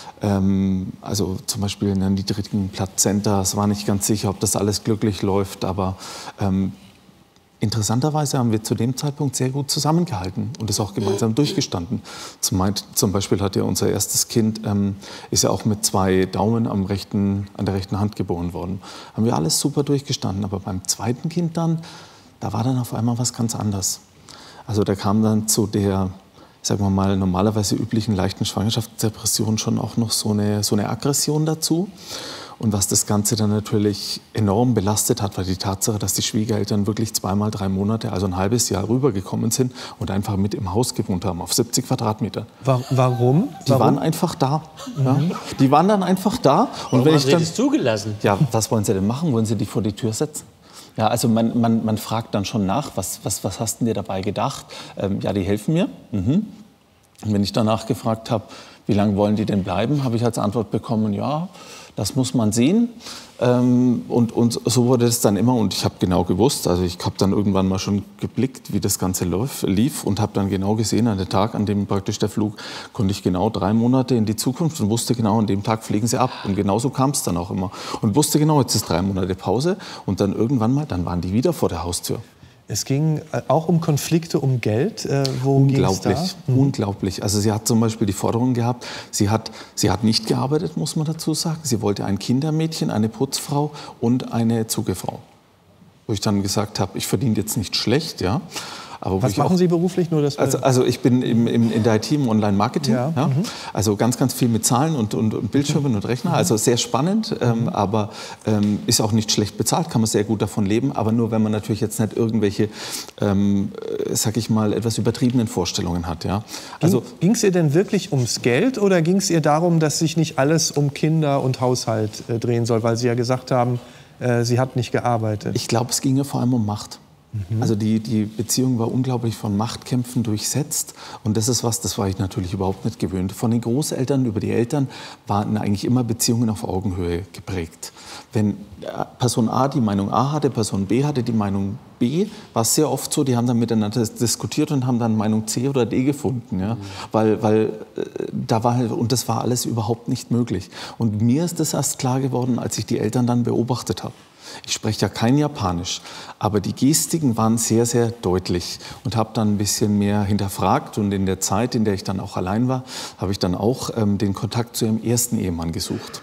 ähm, also zum Beispiel in einer niedrigen Plazenta. Es war nicht ganz sicher, ob das alles glücklich läuft, aber ähm, interessanterweise haben wir zu dem Zeitpunkt sehr gut zusammengehalten und es auch gemeinsam durchgestanden. Zum, zum Beispiel hat ja unser erstes Kind, ähm, ist ja auch mit zwei Daumen am rechten, an der rechten Hand geboren worden. Haben wir alles super durchgestanden, aber beim zweiten Kind dann, da war dann auf einmal was ganz anderes. Also da kam dann zu der, sagen wir mal, normalerweise üblichen leichten Schwangerschaftsdepression schon auch noch so eine, so eine Aggression dazu. Und was das Ganze dann natürlich enorm belastet hat, war die Tatsache, dass die Schwiegereltern wirklich zweimal drei Monate, also ein halbes Jahr rübergekommen sind und einfach mit im Haus gewohnt haben, auf siebzig Quadratmeter. Warum? Die Warum? waren einfach da. Mhm. Ja. Die waren dann einfach da. Und Warum wenn haben ich Sie dann, das zugelassen? Ja, was wollen Sie denn machen? Wollen Sie die vor die Tür setzen? Ja, also man, man, man fragt dann schon nach, was, was, was hast du dir dabei gedacht? Ähm, ja, die helfen mir. Mhm. Und wenn ich danach gefragt habe, wie lange wollen die denn bleiben, habe ich als Antwort bekommen, ja, das muss man sehen. Ähm, und, und so wurde es dann immer. Und ich habe genau gewusst, also ich habe dann irgendwann mal schon geblickt, wie das Ganze läuf, lief und habe dann genau gesehen, an dem Tag, an dem praktisch der Flug, konnte ich genau drei Monate in die Zukunft und wusste genau, an dem Tag fliegen sie ab. Und genau so kam es dann auch immer. Und wusste genau, jetzt ist drei Monate Pause. Und dann irgendwann mal, dann waren die wieder vor der Haustür. Es ging auch um Konflikte um Geld. Äh, worum unglaublich, ging's da? Mhm. unglaublich. Also sie hat zum Beispiel die Forderung gehabt, sie hat, sie hat nicht gearbeitet, muss man dazu sagen. Sie wollte ein Kindermädchen, eine Putzfrau und eine Zugefrau. Wo ich dann gesagt habe, ich verdiene jetzt nicht schlecht, ja. Aber was machen auch, Sie beruflich? Nur das also, also ich bin im, im, in der I T im Online-Marketing. Ja. Ja. Mhm. Also ganz, ganz viel mit Zahlen und, und, und Bildschirmen mhm. und Rechner. Also sehr spannend, mhm. ähm, aber ähm, ist auch nicht schlecht bezahlt, kann man sehr gut davon leben. Aber nur, wenn man natürlich jetzt nicht irgendwelche, ähm, sag ich mal, etwas übertriebenen Vorstellungen hat. Ja. Also, ging es ihr denn wirklich ums Geld oder ging es ihr darum, dass sich nicht alles um Kinder und Haushalt äh, drehen soll? Weil Sie ja gesagt haben, äh, sie hat nicht gearbeitet. Ich glaube, es ging ihr vor allem um Macht. Also die, die Beziehung war unglaublich von Machtkämpfen durchsetzt. Und das ist was, das war ich natürlich überhaupt nicht gewöhnt. Von den Großeltern über die Eltern waren eigentlich immer Beziehungen auf Augenhöhe geprägt. Wenn Person A die Meinung A hatte, Person B hatte die Meinung B, war es sehr oft so, die haben dann miteinander diskutiert und haben dann Meinung C oder D gefunden. Ja? Mhm. Weil, weil da war, und das war alles überhaupt nicht möglich. Und mir ist das erst klar geworden, als ich die Eltern dann beobachtet habe. Ich spreche ja kein Japanisch, aber die Gestiken waren sehr, sehr deutlich und habe dann ein bisschen mehr hinterfragt. Und in der Zeit, in der ich dann auch allein war, habe ich dann auch ähm, den Kontakt zu ihrem ersten Ehemann gesucht.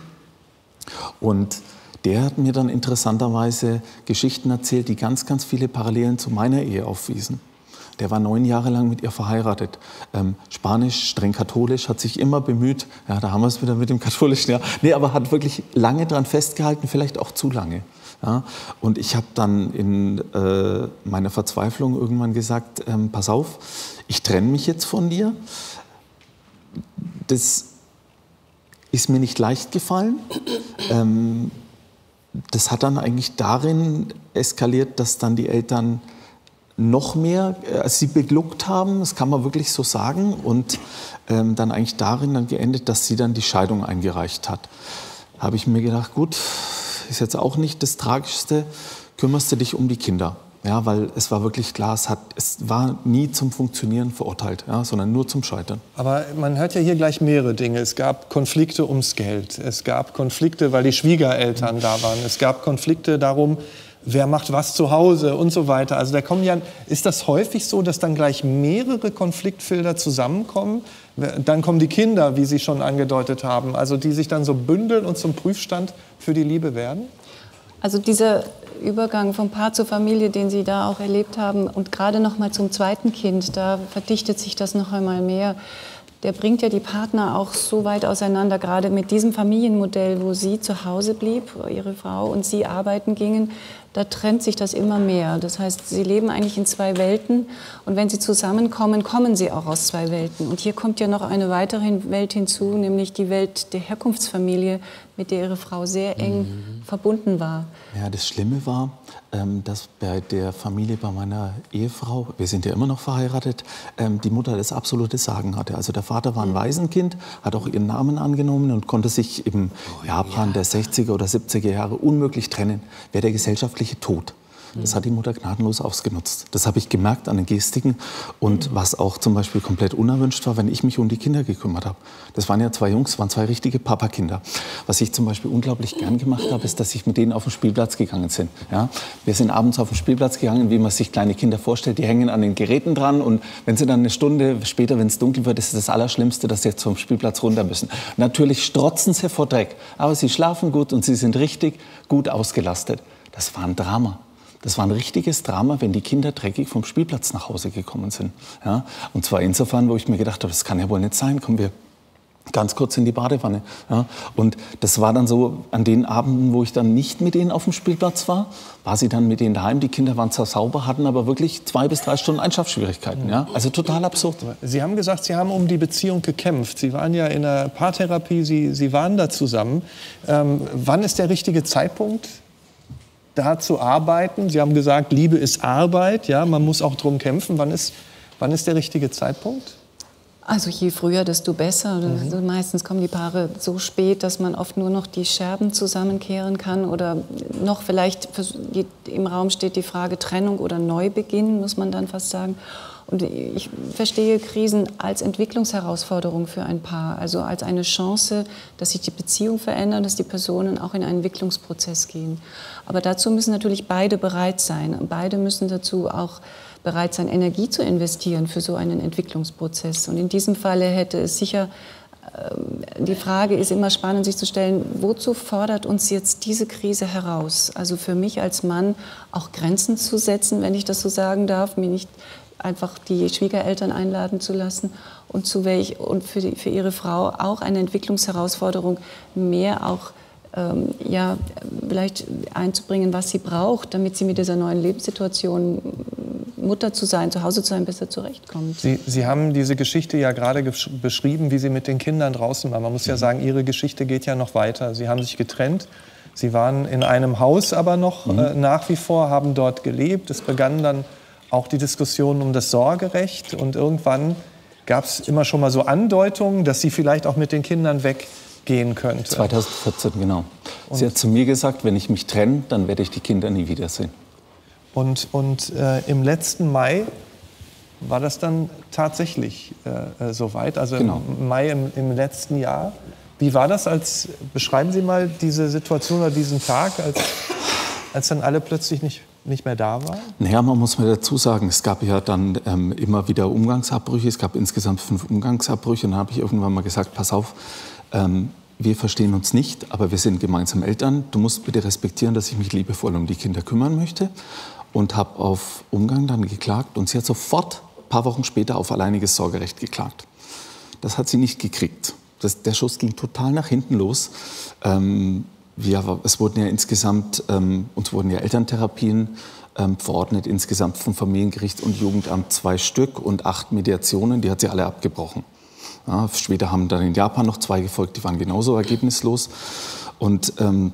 Und der hat mir dann interessanterweise Geschichten erzählt, die ganz, ganz viele Parallelen zu meiner Ehe aufwiesen. Der war neun Jahre lang mit ihr verheiratet. Ähm, Spanisch, streng katholisch, hat sich immer bemüht. Ja, da haben wir es wieder mit dem Katholischen. Ja. Nee, aber hat wirklich lange dran festgehalten, vielleicht auch zu lange. Ja. Und ich habe dann in äh, meiner Verzweiflung irgendwann gesagt, ähm, pass auf, ich trenne mich jetzt von dir. Das ist mir nicht leicht gefallen. Ähm, das hat dann eigentlich darin eskaliert, dass dann die Eltern noch mehr äh, sie begluckt haben, das kann man wirklich so sagen, und ähm, dann eigentlich darin dann geendet, dass sie dann die Scheidung eingereicht hat. Habe ich mir gedacht, gut, ist jetzt auch nicht das Tragischste, kümmerst du dich um die Kinder. Ja, weil es war wirklich klar, es, hat, es war nie zum Funktionieren verurteilt, ja, sondern nur zum Scheitern. Aber man hört ja hier gleich mehrere Dinge. Es gab Konflikte ums Geld. Es gab Konflikte, weil die Schwiegereltern da waren. Es gab Konflikte darum, wer macht was zu Hause und so weiter. Also da kommen ja, ist das häufig so, dass dann gleich mehrere Konfliktfelder zusammenkommen? Dann kommen die Kinder, wie Sie schon angedeutet haben, also die sich dann so bündeln und zum Prüfstand für die Liebe werden? Also dieser Übergang vom Paar zur Familie, den Sie da auch erlebt haben und gerade noch mal zum zweiten Kind, da verdichtet sich das noch einmal mehr. Der bringt ja die Partner auch so weit auseinander, gerade mit diesem Familienmodell, wo sie zu Hause blieb, ihre Frau, und sie arbeiten gingen, da trennt sich das immer mehr. Das heißt, sie leben eigentlich in zwei Welten und wenn sie zusammenkommen, kommen sie auch aus zwei Welten. Und hier kommt ja noch eine weitere Welt hinzu, nämlich die Welt der Herkunftsfamilie, mit der ihre Frau sehr eng mhm. verbunden war. Ja, das Schlimme war, dass bei der Familie, bei meiner Ehefrau, wir sind ja immer noch verheiratet, die Mutter das absolute Sagen hatte. Also der Vater war ein Waisenkind, hat auch ihren Namen angenommen und konnte sich im oh, Japan ja. der sechziger oder siebziger Jahre unmöglich trennen. Wäre der gesellschaftliche Tod. Das hat die Mutter gnadenlos ausgenutzt. Das habe ich gemerkt an den Gestiken. Und was auch zum Beispiel komplett unerwünscht war, wenn ich mich um die Kinder gekümmert habe. Das waren ja zwei Jungs, waren zwei richtige Papakinder. Was ich zum Beispiel unglaublich gern gemacht habe, ist, dass ich mit denen auf den Spielplatz gegangen bin. Ja? Wir sind abends auf den Spielplatz gegangen, wie man sich kleine Kinder vorstellt. Die hängen an den Geräten dran. Und wenn sie dann eine Stunde später, wenn es dunkel wird, ist es das Allerschlimmste, dass sie jetzt vom Spielplatz runter müssen. Natürlich strotzen sie vor Dreck. Aber sie schlafen gut und sie sind richtig gut ausgelastet. Das war ein Drama. Das war ein richtiges Drama, wenn die Kinder dreckig vom Spielplatz nach Hause gekommen sind. Ja? Und zwar insofern, wo ich mir gedacht habe, das kann ja wohl nicht sein, kommen wir ganz kurz in die Badewanne. Ja? Und das war dann so, an den Abenden, wo ich dann nicht mit ihnen auf dem Spielplatz war, war sie dann mit ihnen daheim. Die Kinder waren zwar sauber, hatten aber wirklich zwei bis drei Stunden Einschlafschwierigkeiten. Ja? Also total absurd. Sie haben gesagt, Sie haben um die Beziehung gekämpft. Sie waren ja in der Paartherapie, Sie, Sie waren da zusammen. Ähm, wann ist der richtige Zeitpunkt, da zu arbeiten? Sie haben gesagt, Liebe ist Arbeit, ja, man muss auch drum kämpfen. Wann ist, wann ist der richtige Zeitpunkt? Also je früher, desto besser. Mhm. Meistens kommen die Paare so spät, dass man oft nur noch die Scherben zusammenkehren kann oder noch vielleicht im Raum steht die Frage Trennung oder Neubeginn, muss man dann fast sagen. Und ich verstehe Krisen als Entwicklungsherausforderung für ein Paar, also als eine Chance, dass sich die Beziehung verändert, dass die Personen auch in einen Entwicklungsprozess gehen. Aber dazu müssen natürlich beide bereit sein. Beide müssen dazu auch bereit sein, Energie zu investieren für so einen Entwicklungsprozess. Und in diesem Falle hätte es sicher, die Frage ist immer spannend, sich zu stellen, wozu fordert uns jetzt diese Krise heraus? Also für mich als Mann auch Grenzen zu setzen, wenn ich das so sagen darf, mir nicht einfach die Schwiegereltern einladen zu lassen und, zu welch, und für, die, für ihre Frau auch eine Entwicklungsherausforderung, mehr auch ähm, ja, vielleicht einzubringen, was sie braucht, damit sie mit dieser neuen Lebenssituation, Mutter zu sein, zu Hause zu sein, besser zurechtkommt. Sie, sie haben diese Geschichte ja gerade beschrieben, wie Sie mit den Kindern draußen waren. Man muss ja sagen, Ihre Geschichte geht ja noch weiter. Sie haben sich getrennt. Sie waren in einem Haus aber noch mhm. äh, nach wie vor, haben dort gelebt. Es begann dann auch die Diskussion um das Sorgerecht. Und irgendwann gab es immer schon mal so Andeutungen, dass sie vielleicht auch mit den Kindern weggehen könnte. zweitausendvierzehn, genau. Und sie hat zu mir gesagt, wenn ich mich trenne, dann werde ich die Kinder nie wiedersehen. Und, und äh, im letzten Mai war das dann tatsächlich äh, soweit, also genau. im Mai im, im letzten Jahr. Wie war das? Als, beschreiben Sie mal diese Situation oder diesen Tag, als, als dann alle plötzlich nicht, nicht mehr da waren? Naja, man muss mal dazu sagen, es gab ja dann ähm, immer wieder Umgangsabbrüche. Es gab insgesamt fünf Umgangsabbrüche. Und dann habe ich irgendwann mal gesagt, pass auf, ähm, wir verstehen uns nicht, aber wir sind gemeinsam Eltern. Du musst bitte respektieren, dass ich mich liebevoll um die Kinder kümmern möchte. Und habe auf Umgang dann geklagt. Und sie hat sofort, ein paar Wochen später, auf alleiniges Sorgerecht geklagt. Das hat sie nicht gekriegt. Das, der Schuss ging total nach hinten los. Ähm, wir, es wurden ja insgesamt, ähm, uns wurden ja Elterntherapien ähm, verordnet, insgesamt vom Familiengericht und Jugendamt zwei Stück und acht Mediationen, die hat sie alle abgebrochen. Ja, später haben dann in Japan noch zwei gefolgt, die waren genauso ergebnislos. Und ähm,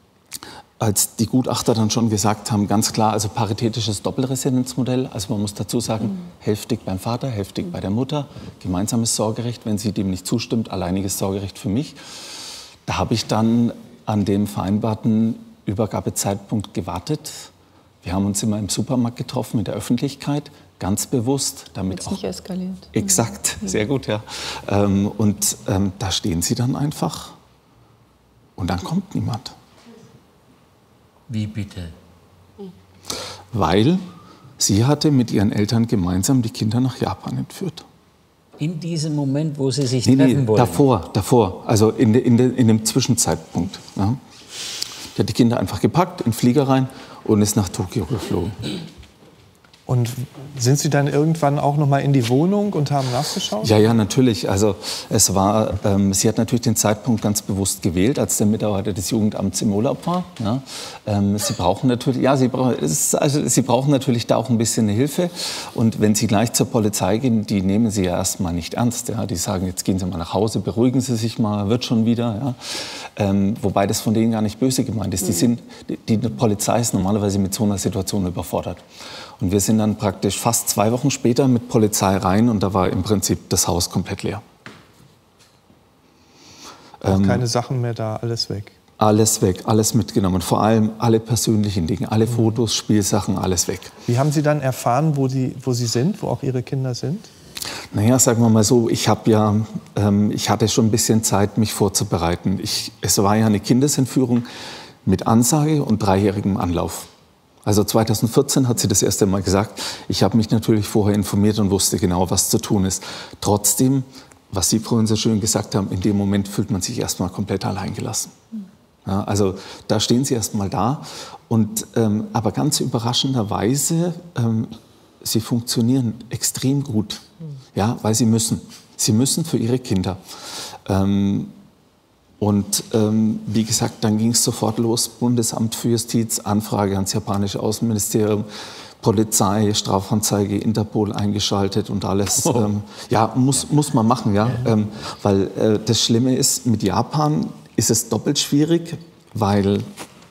als die Gutachter dann schon gesagt haben, ganz klar, also paritätisches Doppelresidenzmodell, also man muss dazu sagen, mhm. hälftig beim Vater, hälftig mhm. bei der Mutter, gemeinsames Sorgerecht, wenn sie dem nicht zustimmt, alleiniges Sorgerecht für mich. Da habe ich dann an dem vereinbarten Übergabezeitpunkt gewartet. Wir haben uns immer im Supermarkt getroffen, in der Öffentlichkeit, ganz bewusst, damit auch... nicht eskaliert. Exakt, mhm. sehr gut, ja. Ähm, und ähm, da stehen sie dann einfach und dann kommt niemand. Wie bitte? weil sie hatte mit ihren Eltern gemeinsam die Kinder nach Japan entführt. In diesem Moment, wo Sie sich Nee, treffen nee, wollen? davor, davor, also in, de, in, de, in dem Zwischenzeitpunkt. Ja. Die hat die Kinder einfach gepackt, in den Flieger rein und ist nach Tokio geflogen. Und sind Sie dann irgendwann auch noch mal in die Wohnung und haben nachgeschaut? Ja, ja, natürlich. Also es war, ähm, sie hat natürlich den Zeitpunkt ganz bewusst gewählt, als der Mitarbeiter des Jugendamts im Urlaub war. Ja. Ähm, sie brauchen natürlich, ja, sie brauchen, es ist, also sie brauchen natürlich da auch ein bisschen eine Hilfe. Und wenn Sie gleich zur Polizei gehen, die nehmen Sie ja erstmal nicht ernst. Ja. Die sagen, jetzt gehen Sie mal nach Hause, beruhigen Sie sich mal, wird schon wieder. Ja. Ähm, wobei das von denen gar nicht böse gemeint ist. Die, sind, die, die Polizei ist normalerweise mit so einer Situation überfordert. Und wir sind dann praktisch fast zwei Wochen später mit Polizei rein und da war im Prinzip das Haus komplett leer. Auch Ähm, keine Sachen mehr da, alles weg. Alles weg, alles mitgenommen. Vor allem alle persönlichen Dinge, alle Fotos, Spielsachen, alles weg. Wie haben Sie dann erfahren, wo, die, wo Sie sind, wo auch Ihre Kinder sind? Naja, sagen wir mal so, ich, hab ja, ähm, ich hatte schon ein bisschen Zeit, mich vorzubereiten. Ich, es war ja eine Kindesentführung mit Ansage und dreijährigem Anlauf. Also zweitausendvierzehn hat sie das erste Mal gesagt. Ich habe mich natürlich vorher informiert und wusste genau, was zu tun ist. Trotzdem, was Sie vorhin so schön gesagt haben, in dem Moment fühlt man sich erstmal komplett alleingelassen. Ja, also da stehen Sie erstmal da. Und, ähm, aber ganz überraschenderweise, ähm, sie funktionieren extrem gut, ja, weil sie müssen. Sie müssen für ihre Kinder. Ähm, Und ähm, wie gesagt, dann ging es sofort los, Bundesamt für Justiz, Anfrage ans japanische Außenministerium, Polizei, Strafanzeige, Interpol eingeschaltet und alles. Oh. Ähm, ja, muss, muss man machen, ja. ja. Ähm, weil äh, das Schlimme ist, mit Japan ist es doppelt schwierig, weil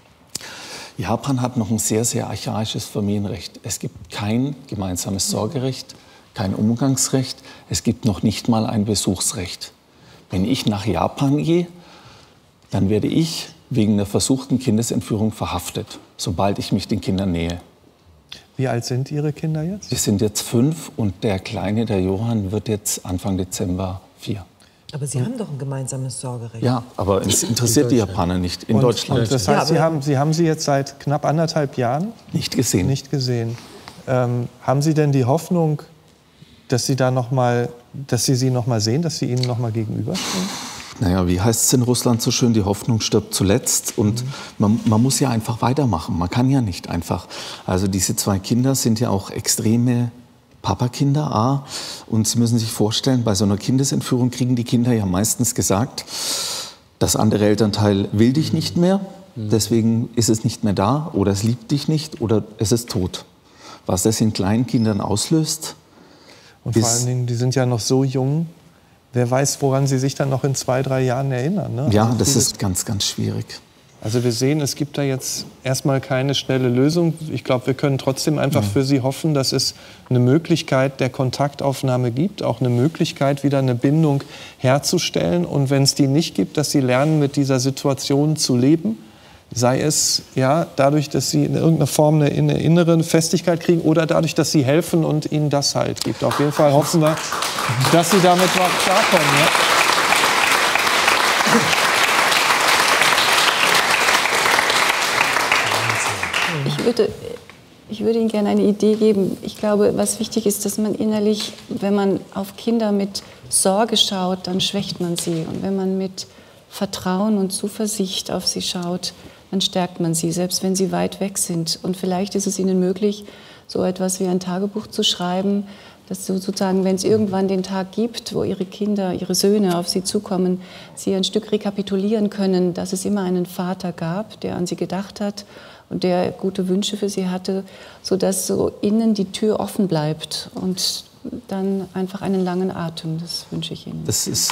Japan hat noch ein sehr, sehr archaisches Familienrecht. Es gibt kein gemeinsames Sorgerecht, kein Umgangsrecht, es gibt noch nicht mal ein Besuchsrecht. Wenn ich nach Japan gehe, dann werde ich wegen einer versuchten Kindesentführung verhaftet, sobald ich mich den Kindern nähe. Wie alt sind Ihre Kinder jetzt? Sie sind jetzt fünf und der Kleine, der Johann, wird jetzt Anfang Dezember vier. Aber Sie hm. haben doch ein gemeinsames Sorgerecht. Ja, aber es interessiert die Japaner nicht in und, Deutschland. Und das heißt, ja, Sie, haben, Sie haben sie jetzt seit knapp anderthalb Jahren nicht gesehen. Nicht gesehen. Ähm, haben Sie denn die Hoffnung, dass Sie da noch mal, dass Sie sie noch mal sehen, dass Sie ihnen noch mal gegenüberstehen? Naja, wie heißt es in Russland so schön, die Hoffnung stirbt zuletzt. Und mhm. man, man muss ja einfach weitermachen. Man kann ja nicht einfach. Also diese zwei Kinder sind ja auch extreme Papakinder. A. Und Sie müssen sich vorstellen, bei so einer Kindesentführung kriegen die Kinder ja meistens gesagt, das andere Elternteil will dich nicht mehr, mhm. deswegen ist es nicht mehr da oder es liebt dich nicht oder es ist tot. Was das in kleinen Kindern auslöst. Und vor allen Dingen, die sind ja noch so jung. Wer weiß, woran sie sich dann noch in zwei, drei Jahren erinnern. Ne? Ja, also das ist ganz, ganz schwierig. Also wir sehen, es gibt da jetzt erstmal keine schnelle Lösung. Ich glaube, wir können trotzdem einfach ja. für Sie hoffen, dass es eine Möglichkeit der Kontaktaufnahme gibt, auch eine Möglichkeit, wieder eine Bindung herzustellen. Und wenn es die nicht gibt, dass Sie lernen, mit dieser Situation zu leben. Sei es ja, dadurch, dass Sie in irgendeiner Form eine, eine innere Festigkeit kriegen oder dadurch, dass Sie helfen und Ihnen das halt gibt. Auf jeden Fall hoffen wir, dass Sie damit noch klarkommen. Ja? Ich würde, ich würde Ihnen gerne eine Idee geben. Ich glaube, was wichtig ist, dass man innerlich, wenn man auf Kinder mit Sorge schaut, dann schwächt man sie. Und wenn man mit Vertrauen und Zuversicht auf sie schaut, dann stärkt man sie, selbst wenn sie weit weg sind. Und vielleicht ist es ihnen möglich, so etwas wie ein Tagebuch zu schreiben, dass sozusagen, wenn es irgendwann den Tag gibt, wo ihre Kinder, ihre Söhne auf sie zukommen, sie ein Stück rekapitulieren können, dass es immer einen Vater gab, der an sie gedacht hat und der gute Wünsche für sie hatte, sodass so innen die Tür offen bleibt und dann einfach einen langen Atem. Das wünsche ich Ihnen. Das ist... Äh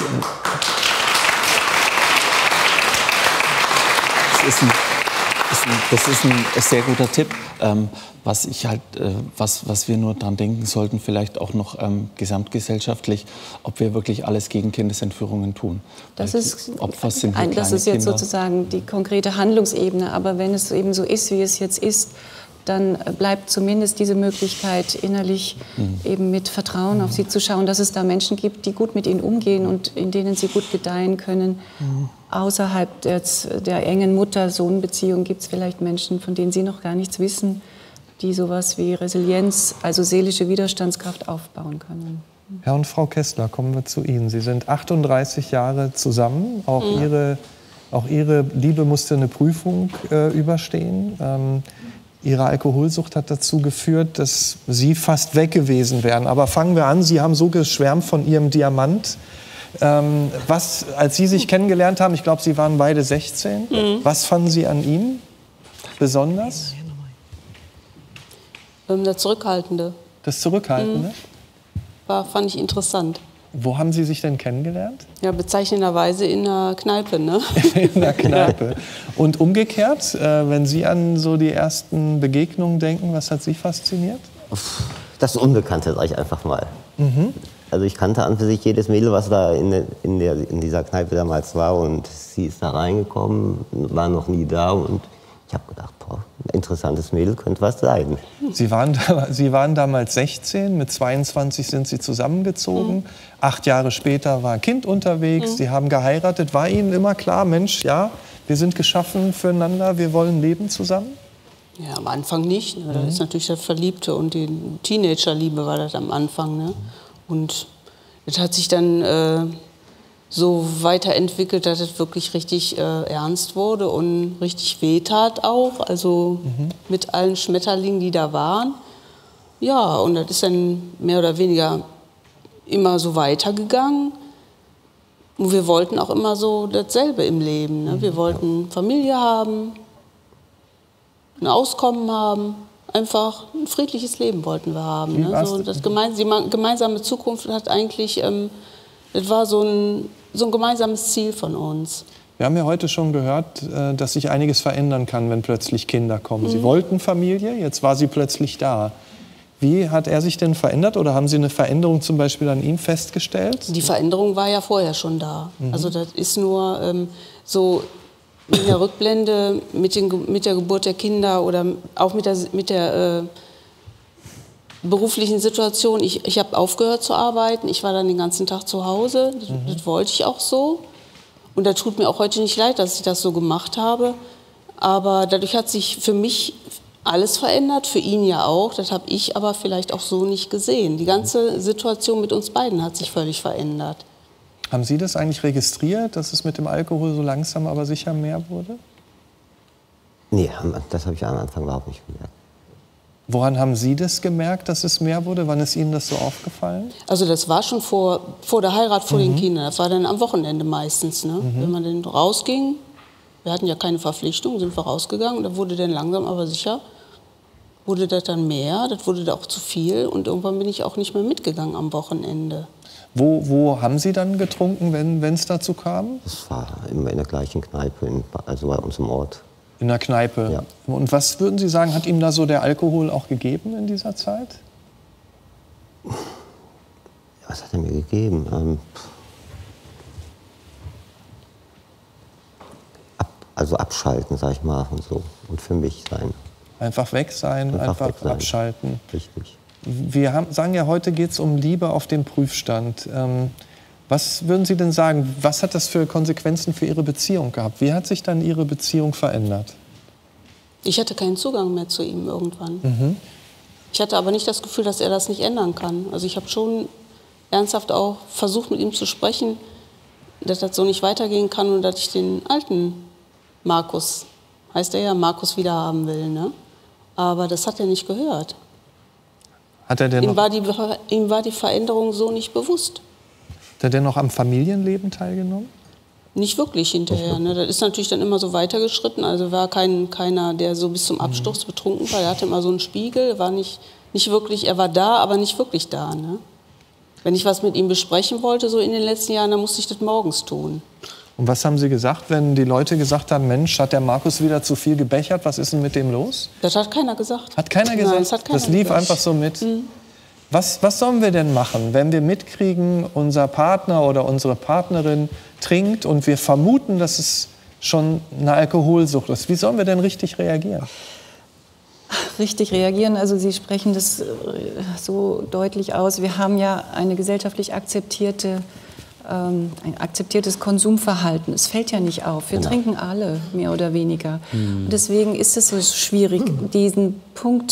Das ist ein, das ist ein sehr guter Tipp. Ähm, was, ich halt, äh, was, was wir nur dran denken sollten, vielleicht auch noch ähm, gesamtgesellschaftlich, ob wir wirklich alles gegen Kindesentführungen tun. Das Weil ist, Opfer sind ein, das ist jetzt Kinder. sozusagen die konkrete Handlungsebene. Aber wenn es eben so ist, wie es jetzt ist, dann bleibt zumindest diese Möglichkeit, innerlich mhm. eben mit Vertrauen auf sie zu schauen, dass es da Menschen gibt, die gut mit ihnen umgehen und in denen sie gut gedeihen können. Mhm. Außerhalb der, der engen Mutter-Sohn-Beziehung gibt es vielleicht Menschen, von denen sie noch gar nichts wissen. die sowas wie Resilienz, also seelische Widerstandskraft aufbauen können. Herr und Frau Kessler, kommen wir zu Ihnen. Sie sind achtunddreißig Jahre zusammen. Auch, mhm. ihre, auch Ihre Liebe musste eine Prüfung äh, überstehen. Ähm, ihre Alkoholsucht hat dazu geführt, dass Sie fast weg gewesen wären. Aber fangen wir an. Sie haben so geschwärmt von Ihrem Diamant. Ähm, was, als Sie sich kennengelernt haben, ich glaube, Sie waren beide sechzehn. Mhm. Was fanden Sie an ihm besonders? Ähm, der Zurückhaltende. Das Zurückhaltende? Mhm. War, fand ich interessant. Wo haben Sie sich denn kennengelernt? Ja, bezeichnenderweise in der Kneipe, ne? In der Kneipe. Und umgekehrt, äh, wenn Sie an so die ersten Begegnungen denken, was hat Sie fasziniert? Das Unbekannte, sag ich einfach mal. Mhm. Also ich kannte an für sich jedes Mädel, was da in, in, der, in dieser Kneipe damals war. Und sie ist da reingekommen, war noch nie da. Und ich habe gedacht, boah, ein interessantes Mädel könnte was sein. Sie waren, Sie waren damals sechzehn, mit zweiundzwanzig sind Sie zusammengezogen. Mhm. Acht Jahre später war ein Kind unterwegs, mhm. Sie haben geheiratet. War Ihnen immer klar, Mensch, ja, wir sind geschaffen füreinander, wir wollen leben zusammen? Ja, am Anfang nicht. Ne? Das ist natürlich das Verliebte und die Teenagerliebe war das am Anfang. Ne? Und das hat sich dann äh, so weiterentwickelt, dass es wirklich richtig äh, ernst wurde und richtig wehtat auch. Also mhm. mit allen Schmetterlingen, die da waren. Ja, und das ist dann mehr oder weniger immer so weitergegangen. Und wir wollten auch immer so dasselbe im Leben. Ne? Wir wollten Familie haben, ein Auskommen haben, einfach ein friedliches Leben wollten wir haben. Ne? So, das gemeins die gemeinsame Zukunft hat eigentlich, ähm, das war so ein, so ein gemeinsames Ziel von uns. Wir haben ja heute schon gehört, dass sich einiges verändern kann, wenn plötzlich Kinder kommen. Mhm. Sie wollten Familie, jetzt war sie plötzlich da. Wie hat er sich denn verändert oder haben Sie eine Veränderung zum Beispiel an ihm festgestellt? Die Veränderung war ja vorher schon da. Mhm. Also das ist nur ähm, so in der Rückblende mit, den, mit der Geburt der Kinder oder auch mit der, mit der äh, beruflichen Situation. Ich, ich habe aufgehört zu arbeiten, ich war dann den ganzen Tag zu Hause, das, mhm. das wollte ich auch so. Und da tut mir auch heute nicht leid, dass ich das so gemacht habe. Aber dadurch hat sich für mich alles verändert, für ihn ja auch. Das habe ich aber vielleicht auch so nicht gesehen. Die ganze Situation mit uns beiden hat sich völlig verändert. Haben Sie das eigentlich registriert, dass es mit dem Alkohol so langsam aber sicher mehr wurde? Nee, das habe ich am Anfang überhaupt nicht gemerkt. Woran haben Sie das gemerkt, dass es mehr wurde? Wann ist Ihnen das so aufgefallen? Also das war schon vor, vor der Heirat, vor mhm. den Kindern. Das war dann am Wochenende meistens. Ne? Mhm. Wenn man dann rausging, wir hatten ja keine Verpflichtung, sind wir rausgegangen. Und da wurde dann langsam aber sicher, wurde das dann mehr, das wurde da auch zu viel. Und irgendwann bin ich auch nicht mehr mitgegangen am Wochenende. Wo, wo haben Sie dann getrunken, wenn es dazu kam? Das war immer in der gleichen Kneipe, in, also bei uns im Ort. In der Kneipe? Ja. Und was würden Sie sagen, hat ihm da so der Alkohol auch gegeben in dieser Zeit? Was hat er mir gegeben? Ähm, ab, also abschalten, sag ich mal, und so. Und für mich sein. Einfach weg sein, einfach, einfach weg sein. Abschalten. Richtig. Wir haben, sagen ja, heute geht es um Liebe auf dem Prüfstand. Ähm, was würden Sie denn sagen, was hat das für Konsequenzen für Ihre Beziehung gehabt? Wie hat sich dann Ihre Beziehung verändert? Ich hatte keinen Zugang mehr zu ihm irgendwann. Mhm. Ich hatte aber nicht das Gefühl, dass er das nicht ändern kann. Also ich habe schon ernsthaft auch versucht, mit ihm zu sprechen, dass das so nicht weitergehen kann und dass ich den alten Markus, heißt er ja, Markus wiederhaben will. Ne? Aber das hat er nicht gehört. Hat er denn ihm, noch, war die, ihm war die Veränderung so nicht bewusst. Hat er denn noch am Familienleben teilgenommen? Nicht wirklich hinterher. Ne? Das ist natürlich dann immer so weitergeschritten. Also war kein, keiner, der so bis zum Absturz mhm. betrunken war. Er hatte immer so einen Spiegel, war nicht, nicht wirklich, er war da, aber nicht wirklich da. Ne? Wenn ich was mit ihm besprechen wollte, so in den letzten Jahren, dann musste ich das morgens tun. Und was haben Sie gesagt, wenn die Leute gesagt haben, Mensch, hat der Markus wieder zu viel gebechert, was ist denn mit dem los? Das hat keiner gesagt. Hat keiner gesagt? Nein, das hat keiner das lief gesagt. einfach so mit? Mhm. Was, was sollen wir denn machen, wenn wir mitkriegen, unser Partner oder unsere Partnerin trinkt und wir vermuten, dass es schon eine Alkoholsucht ist? Wie sollen wir denn richtig reagieren? Richtig reagieren, also Sie sprechen das so deutlich aus. Wir haben ja eine gesellschaftlich akzeptierte, ähm, ein akzeptiertes Konsumverhalten. Es fällt ja nicht auf. Wir genau. trinken alle, mehr oder weniger. Mhm. Und deswegen ist es so schwierig, diesen Punkt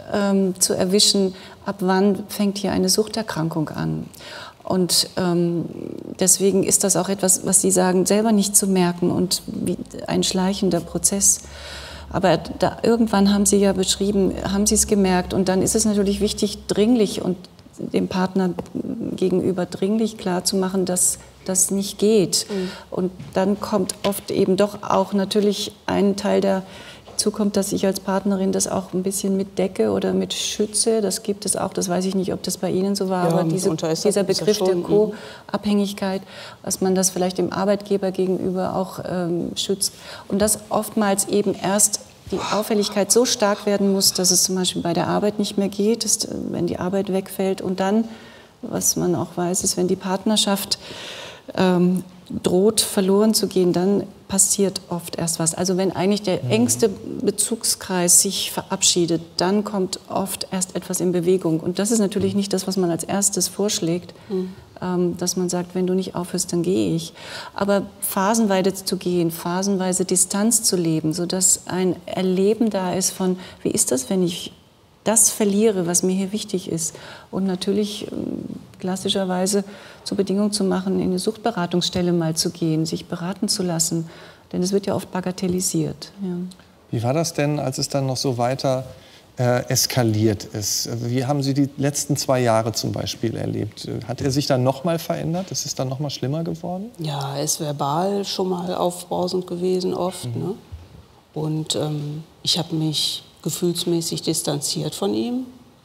ähm, zu erwischen, ab wann fängt hier eine Suchterkrankung an. Und ähm, deswegen ist das auch etwas, was Sie sagen, selber nicht zu merken und wie ein schleichender Prozess. Aber da, irgendwann haben Sie ja beschrieben, haben Sie es gemerkt. Und dann ist es natürlich wichtig, dringlich und dem Partner gegenüber dringlich klarzumachen, dass das nicht geht. Mhm. Und dann kommt oft eben doch auch natürlich ein Teil, der zukommt, dass ich als Partnerin das auch ein bisschen mitdecke oder mit schütze. Das gibt es auch, das weiß ich nicht, ob das bei Ihnen so war, ja, aber diese, dieser Begriff der Co-Abhängigkeit, dass man das vielleicht dem Arbeitgeber gegenüber auch ähm, schützt. Und dass oftmals eben erst die Auffälligkeit so stark werden muss, dass es zum Beispiel bei der Arbeit nicht mehr geht, dass, wenn die Arbeit wegfällt. Und dann, was man auch weiß, ist, wenn die Partnerschaft ähm, droht, verloren zu gehen, dann passiert oft erst was. Also wenn eigentlich der engste Bezugskreis sich verabschiedet, dann kommt oft erst etwas in Bewegung. Und das ist natürlich nicht das, was man als erstes vorschlägt, mhm. ähm, dass man sagt, wenn du nicht aufhörst, dann gehe ich. Aber phasenweise zu gehen, phasenweise Distanz zu leben, sodass ein Erleben da ist von, wie ist das, wenn ich das verliere, was mir hier wichtig ist. Und natürlich klassischerweise zur Bedingung zu machen, in eine Suchtberatungsstelle mal zu gehen, sich beraten zu lassen. Denn es wird ja oft bagatellisiert. Ja. Wie war das denn, als es dann noch so weiter äh, eskaliert ist? Wie haben Sie die letzten zwei Jahre zum Beispiel erlebt? Hat er sich dann noch mal verändert? Ist es dann noch mal schlimmer geworden? Ja, er ist verbal schon mal aufbrausend gewesen oft. Mhm. Ne? Und ähm, ich habe mich gefühlsmäßig distanziert von ihm.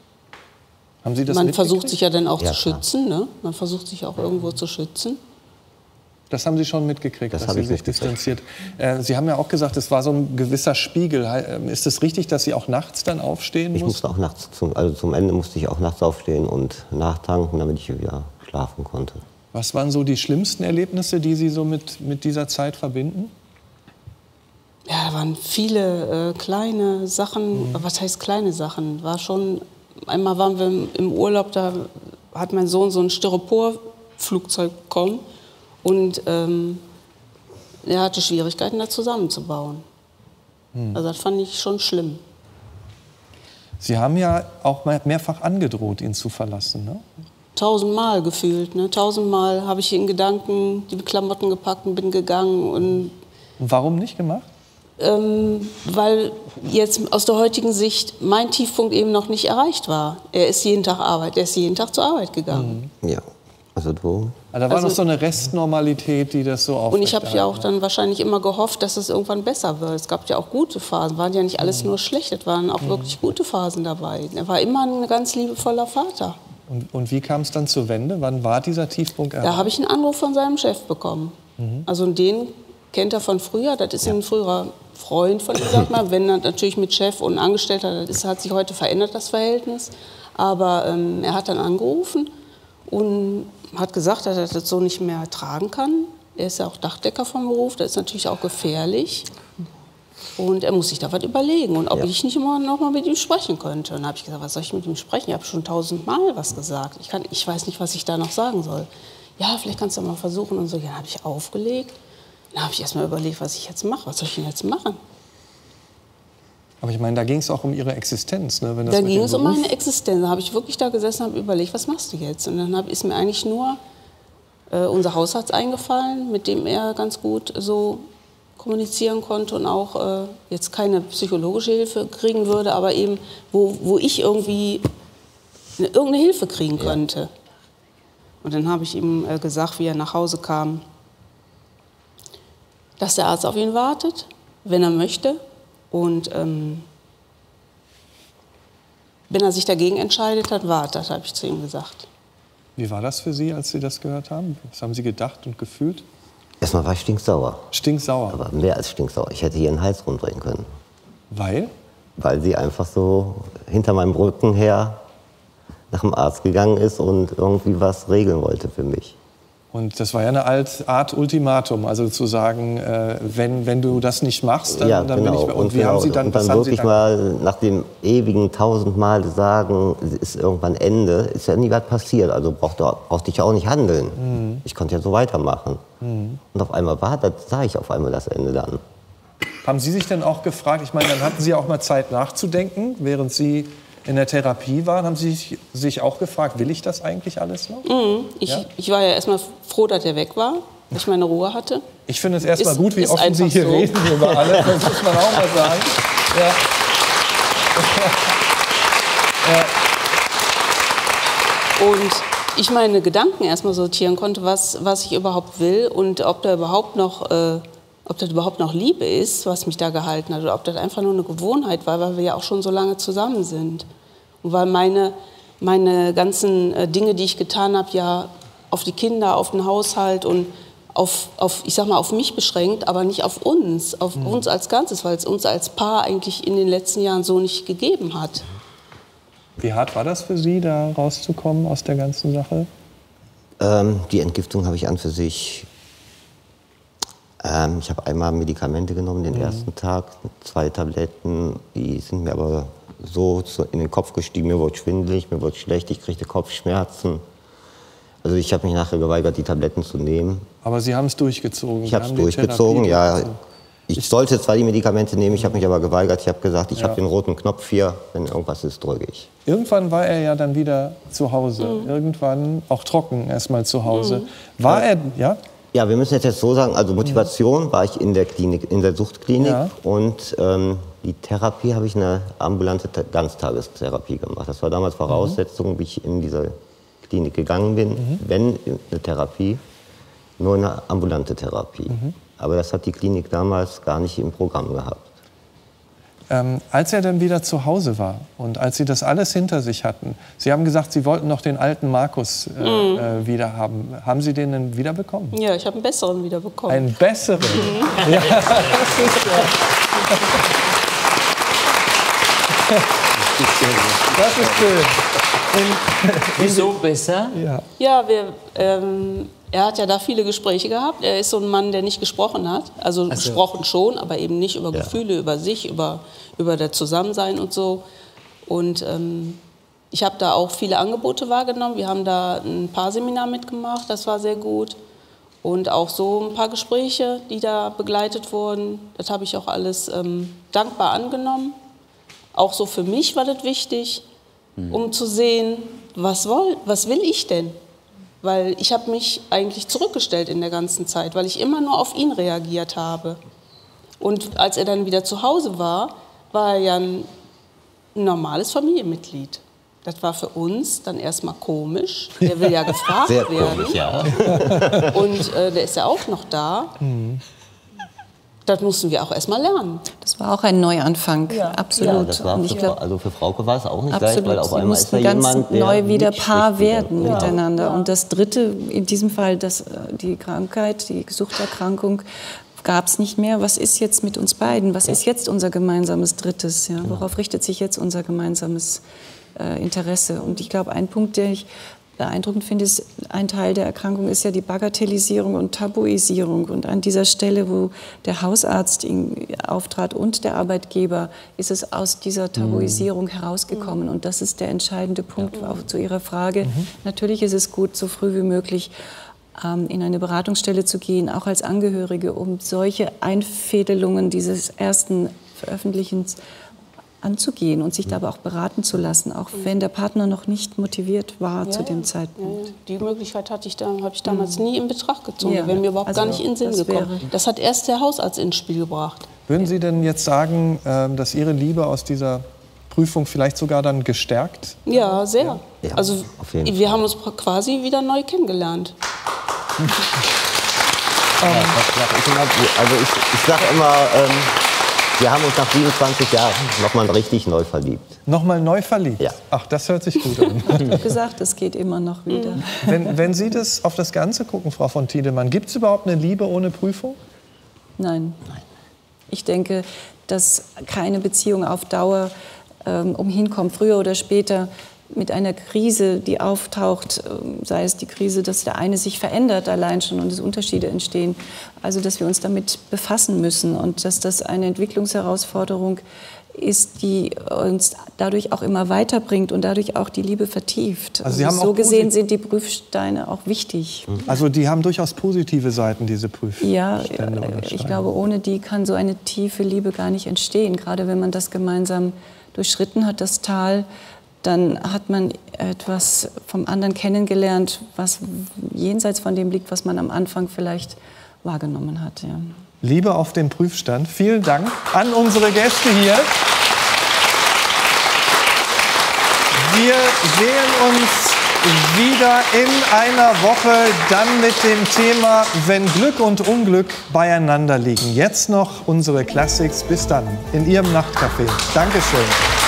Haben Sie das Man versucht sich ja dann auch ja, zu schützen. Ne? Man versucht sich auch irgendwo zu schützen. Das haben Sie schon mitgekriegt, das dass Sie sich distanziert. Äh, Sie haben ja auch gesagt, es war so ein gewisser Spiegel. Ist es richtig, dass Sie auch nachts dann aufstehen ich mussten? musste auch nachts, zum, also zum Ende musste ich auch nachts aufstehen und nachtanken, damit ich wieder schlafen konnte. Was waren so die schlimmsten Erlebnisse, die Sie so mit, mit dieser Zeit verbinden? Ja, da waren viele äh, kleine Sachen. Mhm. Was heißt kleine Sachen? War schon, einmal waren wir im, im Urlaub, da hat mein Sohn so ein Styropor-Flugzeug bekommen und ähm, er hatte Schwierigkeiten, da zusammenzubauen. Mhm. Also das fand ich schon schlimm. Sie haben ja auch mehrfach angedroht, ihn zu verlassen, ne? Tausendmal gefühlt, ne? Tausendmal habe ich in Gedanken die Klamotten gepackt und bin gegangen. Und, und warum nicht gemacht? Ähm, weil jetzt aus der heutigen Sicht mein Tiefpunkt eben noch nicht erreicht war. Er ist jeden Tag Arbeit, er ist jeden Tag zur Arbeit gegangen. Mhm. Ja, also du. Also da war also, noch so eine Restnormalität, die das so aufrechterhalten. Und ich habe ja auch dann wahrscheinlich immer gehofft, dass es irgendwann besser wird. Es gab ja auch gute Phasen, waren ja nicht alles mhm. nur schlecht, es waren auch mhm. wirklich gute Phasen dabei. Er war immer ein ganz liebevoller Vater. Und, und wie kam es dann zur Wende? Wann war dieser Tiefpunkt erreicht? Da habe ich einen Anruf von seinem Chef bekommen. Mhm. Also den kennt er von früher, das ist ja. ein früherer Freund von ihm, sag mal, wenn er natürlich mit Chef und Angestellter, das ist, hat sich heute verändert, das Verhältnis. Aber ähm, er hat dann angerufen und hat gesagt, dass er das so nicht mehr tragen kann. Er ist ja auch Dachdecker vom Beruf, das ist natürlich auch gefährlich. Und er muss sich da was überlegen und ob ja. ich nicht immer noch mal mit ihm sprechen könnte. Und dann habe ich gesagt, was soll ich mit ihm sprechen? Ich habe schon tausendmal was gesagt. Ich, kann, ich weiß nicht, was ich da noch sagen soll. Ja, vielleicht kannst du mal versuchen. Und so, ja, habe ich aufgelegt. Dann habe ich erst mal überlegt, was ich jetzt mache. Was soll ich denn jetzt machen? Aber ich meine, da ging es auch um Ihre Existenz. Ne? Wenn das da ging es um meine Existenz. Da habe ich wirklich da gesessen und habe überlegt, was machst du jetzt? Und dann hab, ist mir eigentlich nur äh, unser Hausarzt eingefallen, mit dem er ganz gut so kommunizieren konnte und auch äh, jetzt keine psychologische Hilfe kriegen würde, aber eben, wo, wo ich irgendwie eine, irgendeine Hilfe kriegen könnte. Ja. Und dann habe ich ihm äh, gesagt, wie er nach Hause kam, dass der Arzt auf ihn wartet, wenn er möchte. Und ähm, wenn er sich dagegen entscheidet, dann wartet, habe ich zu ihm gesagt. Wie war das für Sie, als Sie das gehört haben? Was haben Sie gedacht und gefühlt? Erstmal war ich stinksauer. Stinksauer? Aber mehr als stinksauer. Ich hätte hier einen Hals rumdrehen können. Weil? Weil sie einfach so hinter meinem Rücken her nach dem Arzt gegangen ist und irgendwie was regeln wollte für mich. Und das war ja eine Art Ultimatum, also zu sagen, äh, wenn, wenn du das nicht machst, dann, ja, dann genau. bin ich... Und, und wie genau. haben Sie dann... Und dann wirklich dann mal nach dem ewigen tausendmal sagen, es ist irgendwann Ende, ist ja nie was passiert. Also brauchte, brauchte ich auch nicht handeln. Mhm. Ich konnte ja so weitermachen. Mhm. Und auf einmal war das, sah ich auf einmal das Ende dann. Haben Sie sich denn auch gefragt, ich meine, dann hatten Sie auch mal Zeit nachzudenken, während Sie in der Therapie waren, haben Sie sich, sich auch gefragt, will ich das eigentlich alles noch? Mhm. Ich, Ja? ich war ja erstmal froh, dass er weg war, dass ich meine Ruhe hatte. Ich finde es erstmal Ist- gut, wie ist offen Sie einfach hier so. reden über alles. Das muss man auch mal sagen. Ja. Und ich meine Gedanken erstmal sortieren konnte, was, was ich überhaupt will und ob da überhaupt noch, äh, ob das überhaupt noch Liebe ist, was mich da gehalten hat, oder ob das einfach nur eine Gewohnheit war, weil wir ja auch schon so lange zusammen sind. Und weil meine, meine ganzen äh, Dinge, die ich getan habe, ja auf die Kinder, auf den Haushalt und auf, auf, ich sag mal, auf mich beschränkt, aber nicht auf uns, auf Mhm. uns als Ganzes, weil es uns als Paar eigentlich in den letzten Jahren so nicht gegeben hat. Wie hart war das für Sie, da rauszukommen aus der ganzen Sache? Ähm, die Entgiftung habe ich an für sich. Ähm, ich habe einmal Medikamente genommen den Mhm. ersten Tag, zwei Tabletten. Die sind mir aber so zu- in den Kopf gestiegen. Mir wurde schwindelig, mir wurde schlecht, ich kriegte Kopfschmerzen. Also ich habe mich nachher geweigert, die Tabletten zu nehmen. Aber Sie haben es durchgezogen. Ich Sie habe es haben die durchgezogen, Therapie ja. durchgezogen. Ich sollte zwar die Medikamente nehmen, ich habe mich aber geweigert. Ich habe gesagt, ich Ja. habe den roten Knopf hier, wenn irgendwas ist, drücke ich. Irgendwann war er ja dann wieder zu Hause. Mhm. Irgendwann auch trocken erstmal zu Hause. War er, ja? Ja, wir müssen jetzt, jetzt so sagen, also Motivation war ich in der Klinik, in der Suchtklinik Ja. und ähm, die Therapie habe ich eine ambulante Ta- Ganztagestherapie gemacht. Das war damals Voraussetzung, wie ich in diese Klinik gegangen bin, Mhm. wenn eine Therapie, nur eine ambulante Therapie. Mhm. Aber das hat die Klinik damals gar nicht im Programm gehabt. Ähm, als er dann wieder zu Hause war und als Sie das alles hinter sich hatten, Sie haben gesagt, Sie wollten noch den alten Markus äh, Mhm. äh, wieder haben. Haben Sie den denn wieder bekommen? Ja, ich habe einen besseren wieder bekommen. Einen besseren? Mhm. Ja, das ist ja. Das ist schön. In, Wieso besser? Ja. Ja, wir, ähm, er hat ja da viele Gespräche gehabt. Er ist so ein Mann, der nicht gesprochen hat. Also, so. gesprochen schon, aber eben nicht über Gefühle, über sich, über, über das Zusammensein und so. Und ähm, ich habe da auch viele Angebote wahrgenommen. Wir haben da ein Paarseminar mitgemacht, das war sehr gut. Und auch so ein paar Gespräche, die da begleitet wurden. Das habe ich auch alles ähm, dankbar angenommen. Auch so für mich war das wichtig, um zu sehen, was, woll, was will ich denn? Weil ich habe mich eigentlich zurückgestellt in der ganzen Zeit, weil ich immer nur auf ihn reagiert habe. Und als er dann wieder zu Hause war, war er ja ein normales Familienmitglied. Das war für uns dann erstmal komisch. Der will ja gefragt Sehr werden. komisch, ja. Und äh, der ist ja auch noch da. Das mussten wir auch erstmal lernen. Das war auch ein Neuanfang, absolut. Ja, das war Und für, ich glaub, also für Frauke war es auch nicht absolut. leicht, weil auf Sie einmal ist da mussten ganz jemand, der neu wieder mitspricht Paar wieder. werden Ja. miteinander. Und das Dritte, in diesem Fall das, äh, die Krankheit, die Suchterkrankung, gab es nicht mehr. Was ist jetzt mit uns beiden? Was ist jetzt unser gemeinsames Drittes? Ja? Worauf richtet sich jetzt unser gemeinsames äh, Interesse? Und ich glaube, ein Punkt, der ich beeindruckend finde, ist, ein Teil der Erkrankung ist ja die Bagatellisierung und Tabuisierung. Und an dieser Stelle, wo der Hausarzt ihn auftrat und der Arbeitgeber, ist es aus dieser Tabuisierung herausgekommen. Und das ist der entscheidende Punkt auch zu Ihrer Frage. Mhm. Natürlich ist es gut, so früh wie möglich ähm, in eine Beratungsstelle zu gehen, auch als Angehörige, um solche Einfädelungen dieses ersten Veröffentlichens anzugehen und sich dabei auch beraten zu lassen, auch wenn der Partner noch nicht motiviert war zu dem Zeitpunkt. Ja, die Möglichkeit hatte ich da, habe ich damals nie in Betracht gezogen. Ja, Wäre mir überhaupt also gar nicht in den Sinn das gekommen. wäre- Das hat erst der Hausarzt ins Spiel gebracht. Würden Sie denn jetzt sagen, ähm, dass Ihre Liebe aus dieser Prüfung vielleicht sogar dann gestärkt? Ja, sehr. Ja, also auf jeden wir haben uns quasi wieder neu kennengelernt. Ja, das sag ich immer, also ich, ich sage immer, ähm, wir haben uns nach siebenundzwanzig Jahren nochmal richtig neu verliebt. Nochmal neu verliebt? Ja. Ach, das hört sich gut an. Ich habe gesagt, es geht immer noch wieder. Wenn, wenn Sie das auf das Ganze gucken, Frau von Tiedemann, gibt es überhaupt eine Liebe ohne Prüfung? Nein. Ich denke, dass keine Beziehung auf Dauer ähm, umhinkommt, früher oder später mit einer Krise, die auftaucht, ähm, sei es die Krise, dass der eine sich verändert allein schon und es Unterschiede entstehen. Also, dass wir uns damit befassen müssen und dass das eine Entwicklungsherausforderung ist, die uns dadurch auch immer weiterbringt und dadurch auch die Liebe vertieft. Also Sie Und haben so auch gesehen posit- sind die Prüfsteine auch wichtig. Also die haben durchaus positive Seiten, diese Prüfstände. Ja, oder ich Steine. glaube, ohne die kann so eine tiefe Liebe gar nicht entstehen, gerade wenn man das gemeinsam durchschritten hat, das Tal, dann hat man etwas vom anderen kennengelernt, was jenseits von dem liegt, was man am Anfang vielleicht wahrgenommen hat. Ja. Liebe auf dem Prüfstand. Vielen Dank an unsere Gäste hier. Wir sehen uns wieder in einer Woche, dann mit dem Thema Wenn Glück und Unglück beieinander liegen. Jetzt noch unsere Classics. Bis dann in Ihrem Nachtcafé. Dankeschön.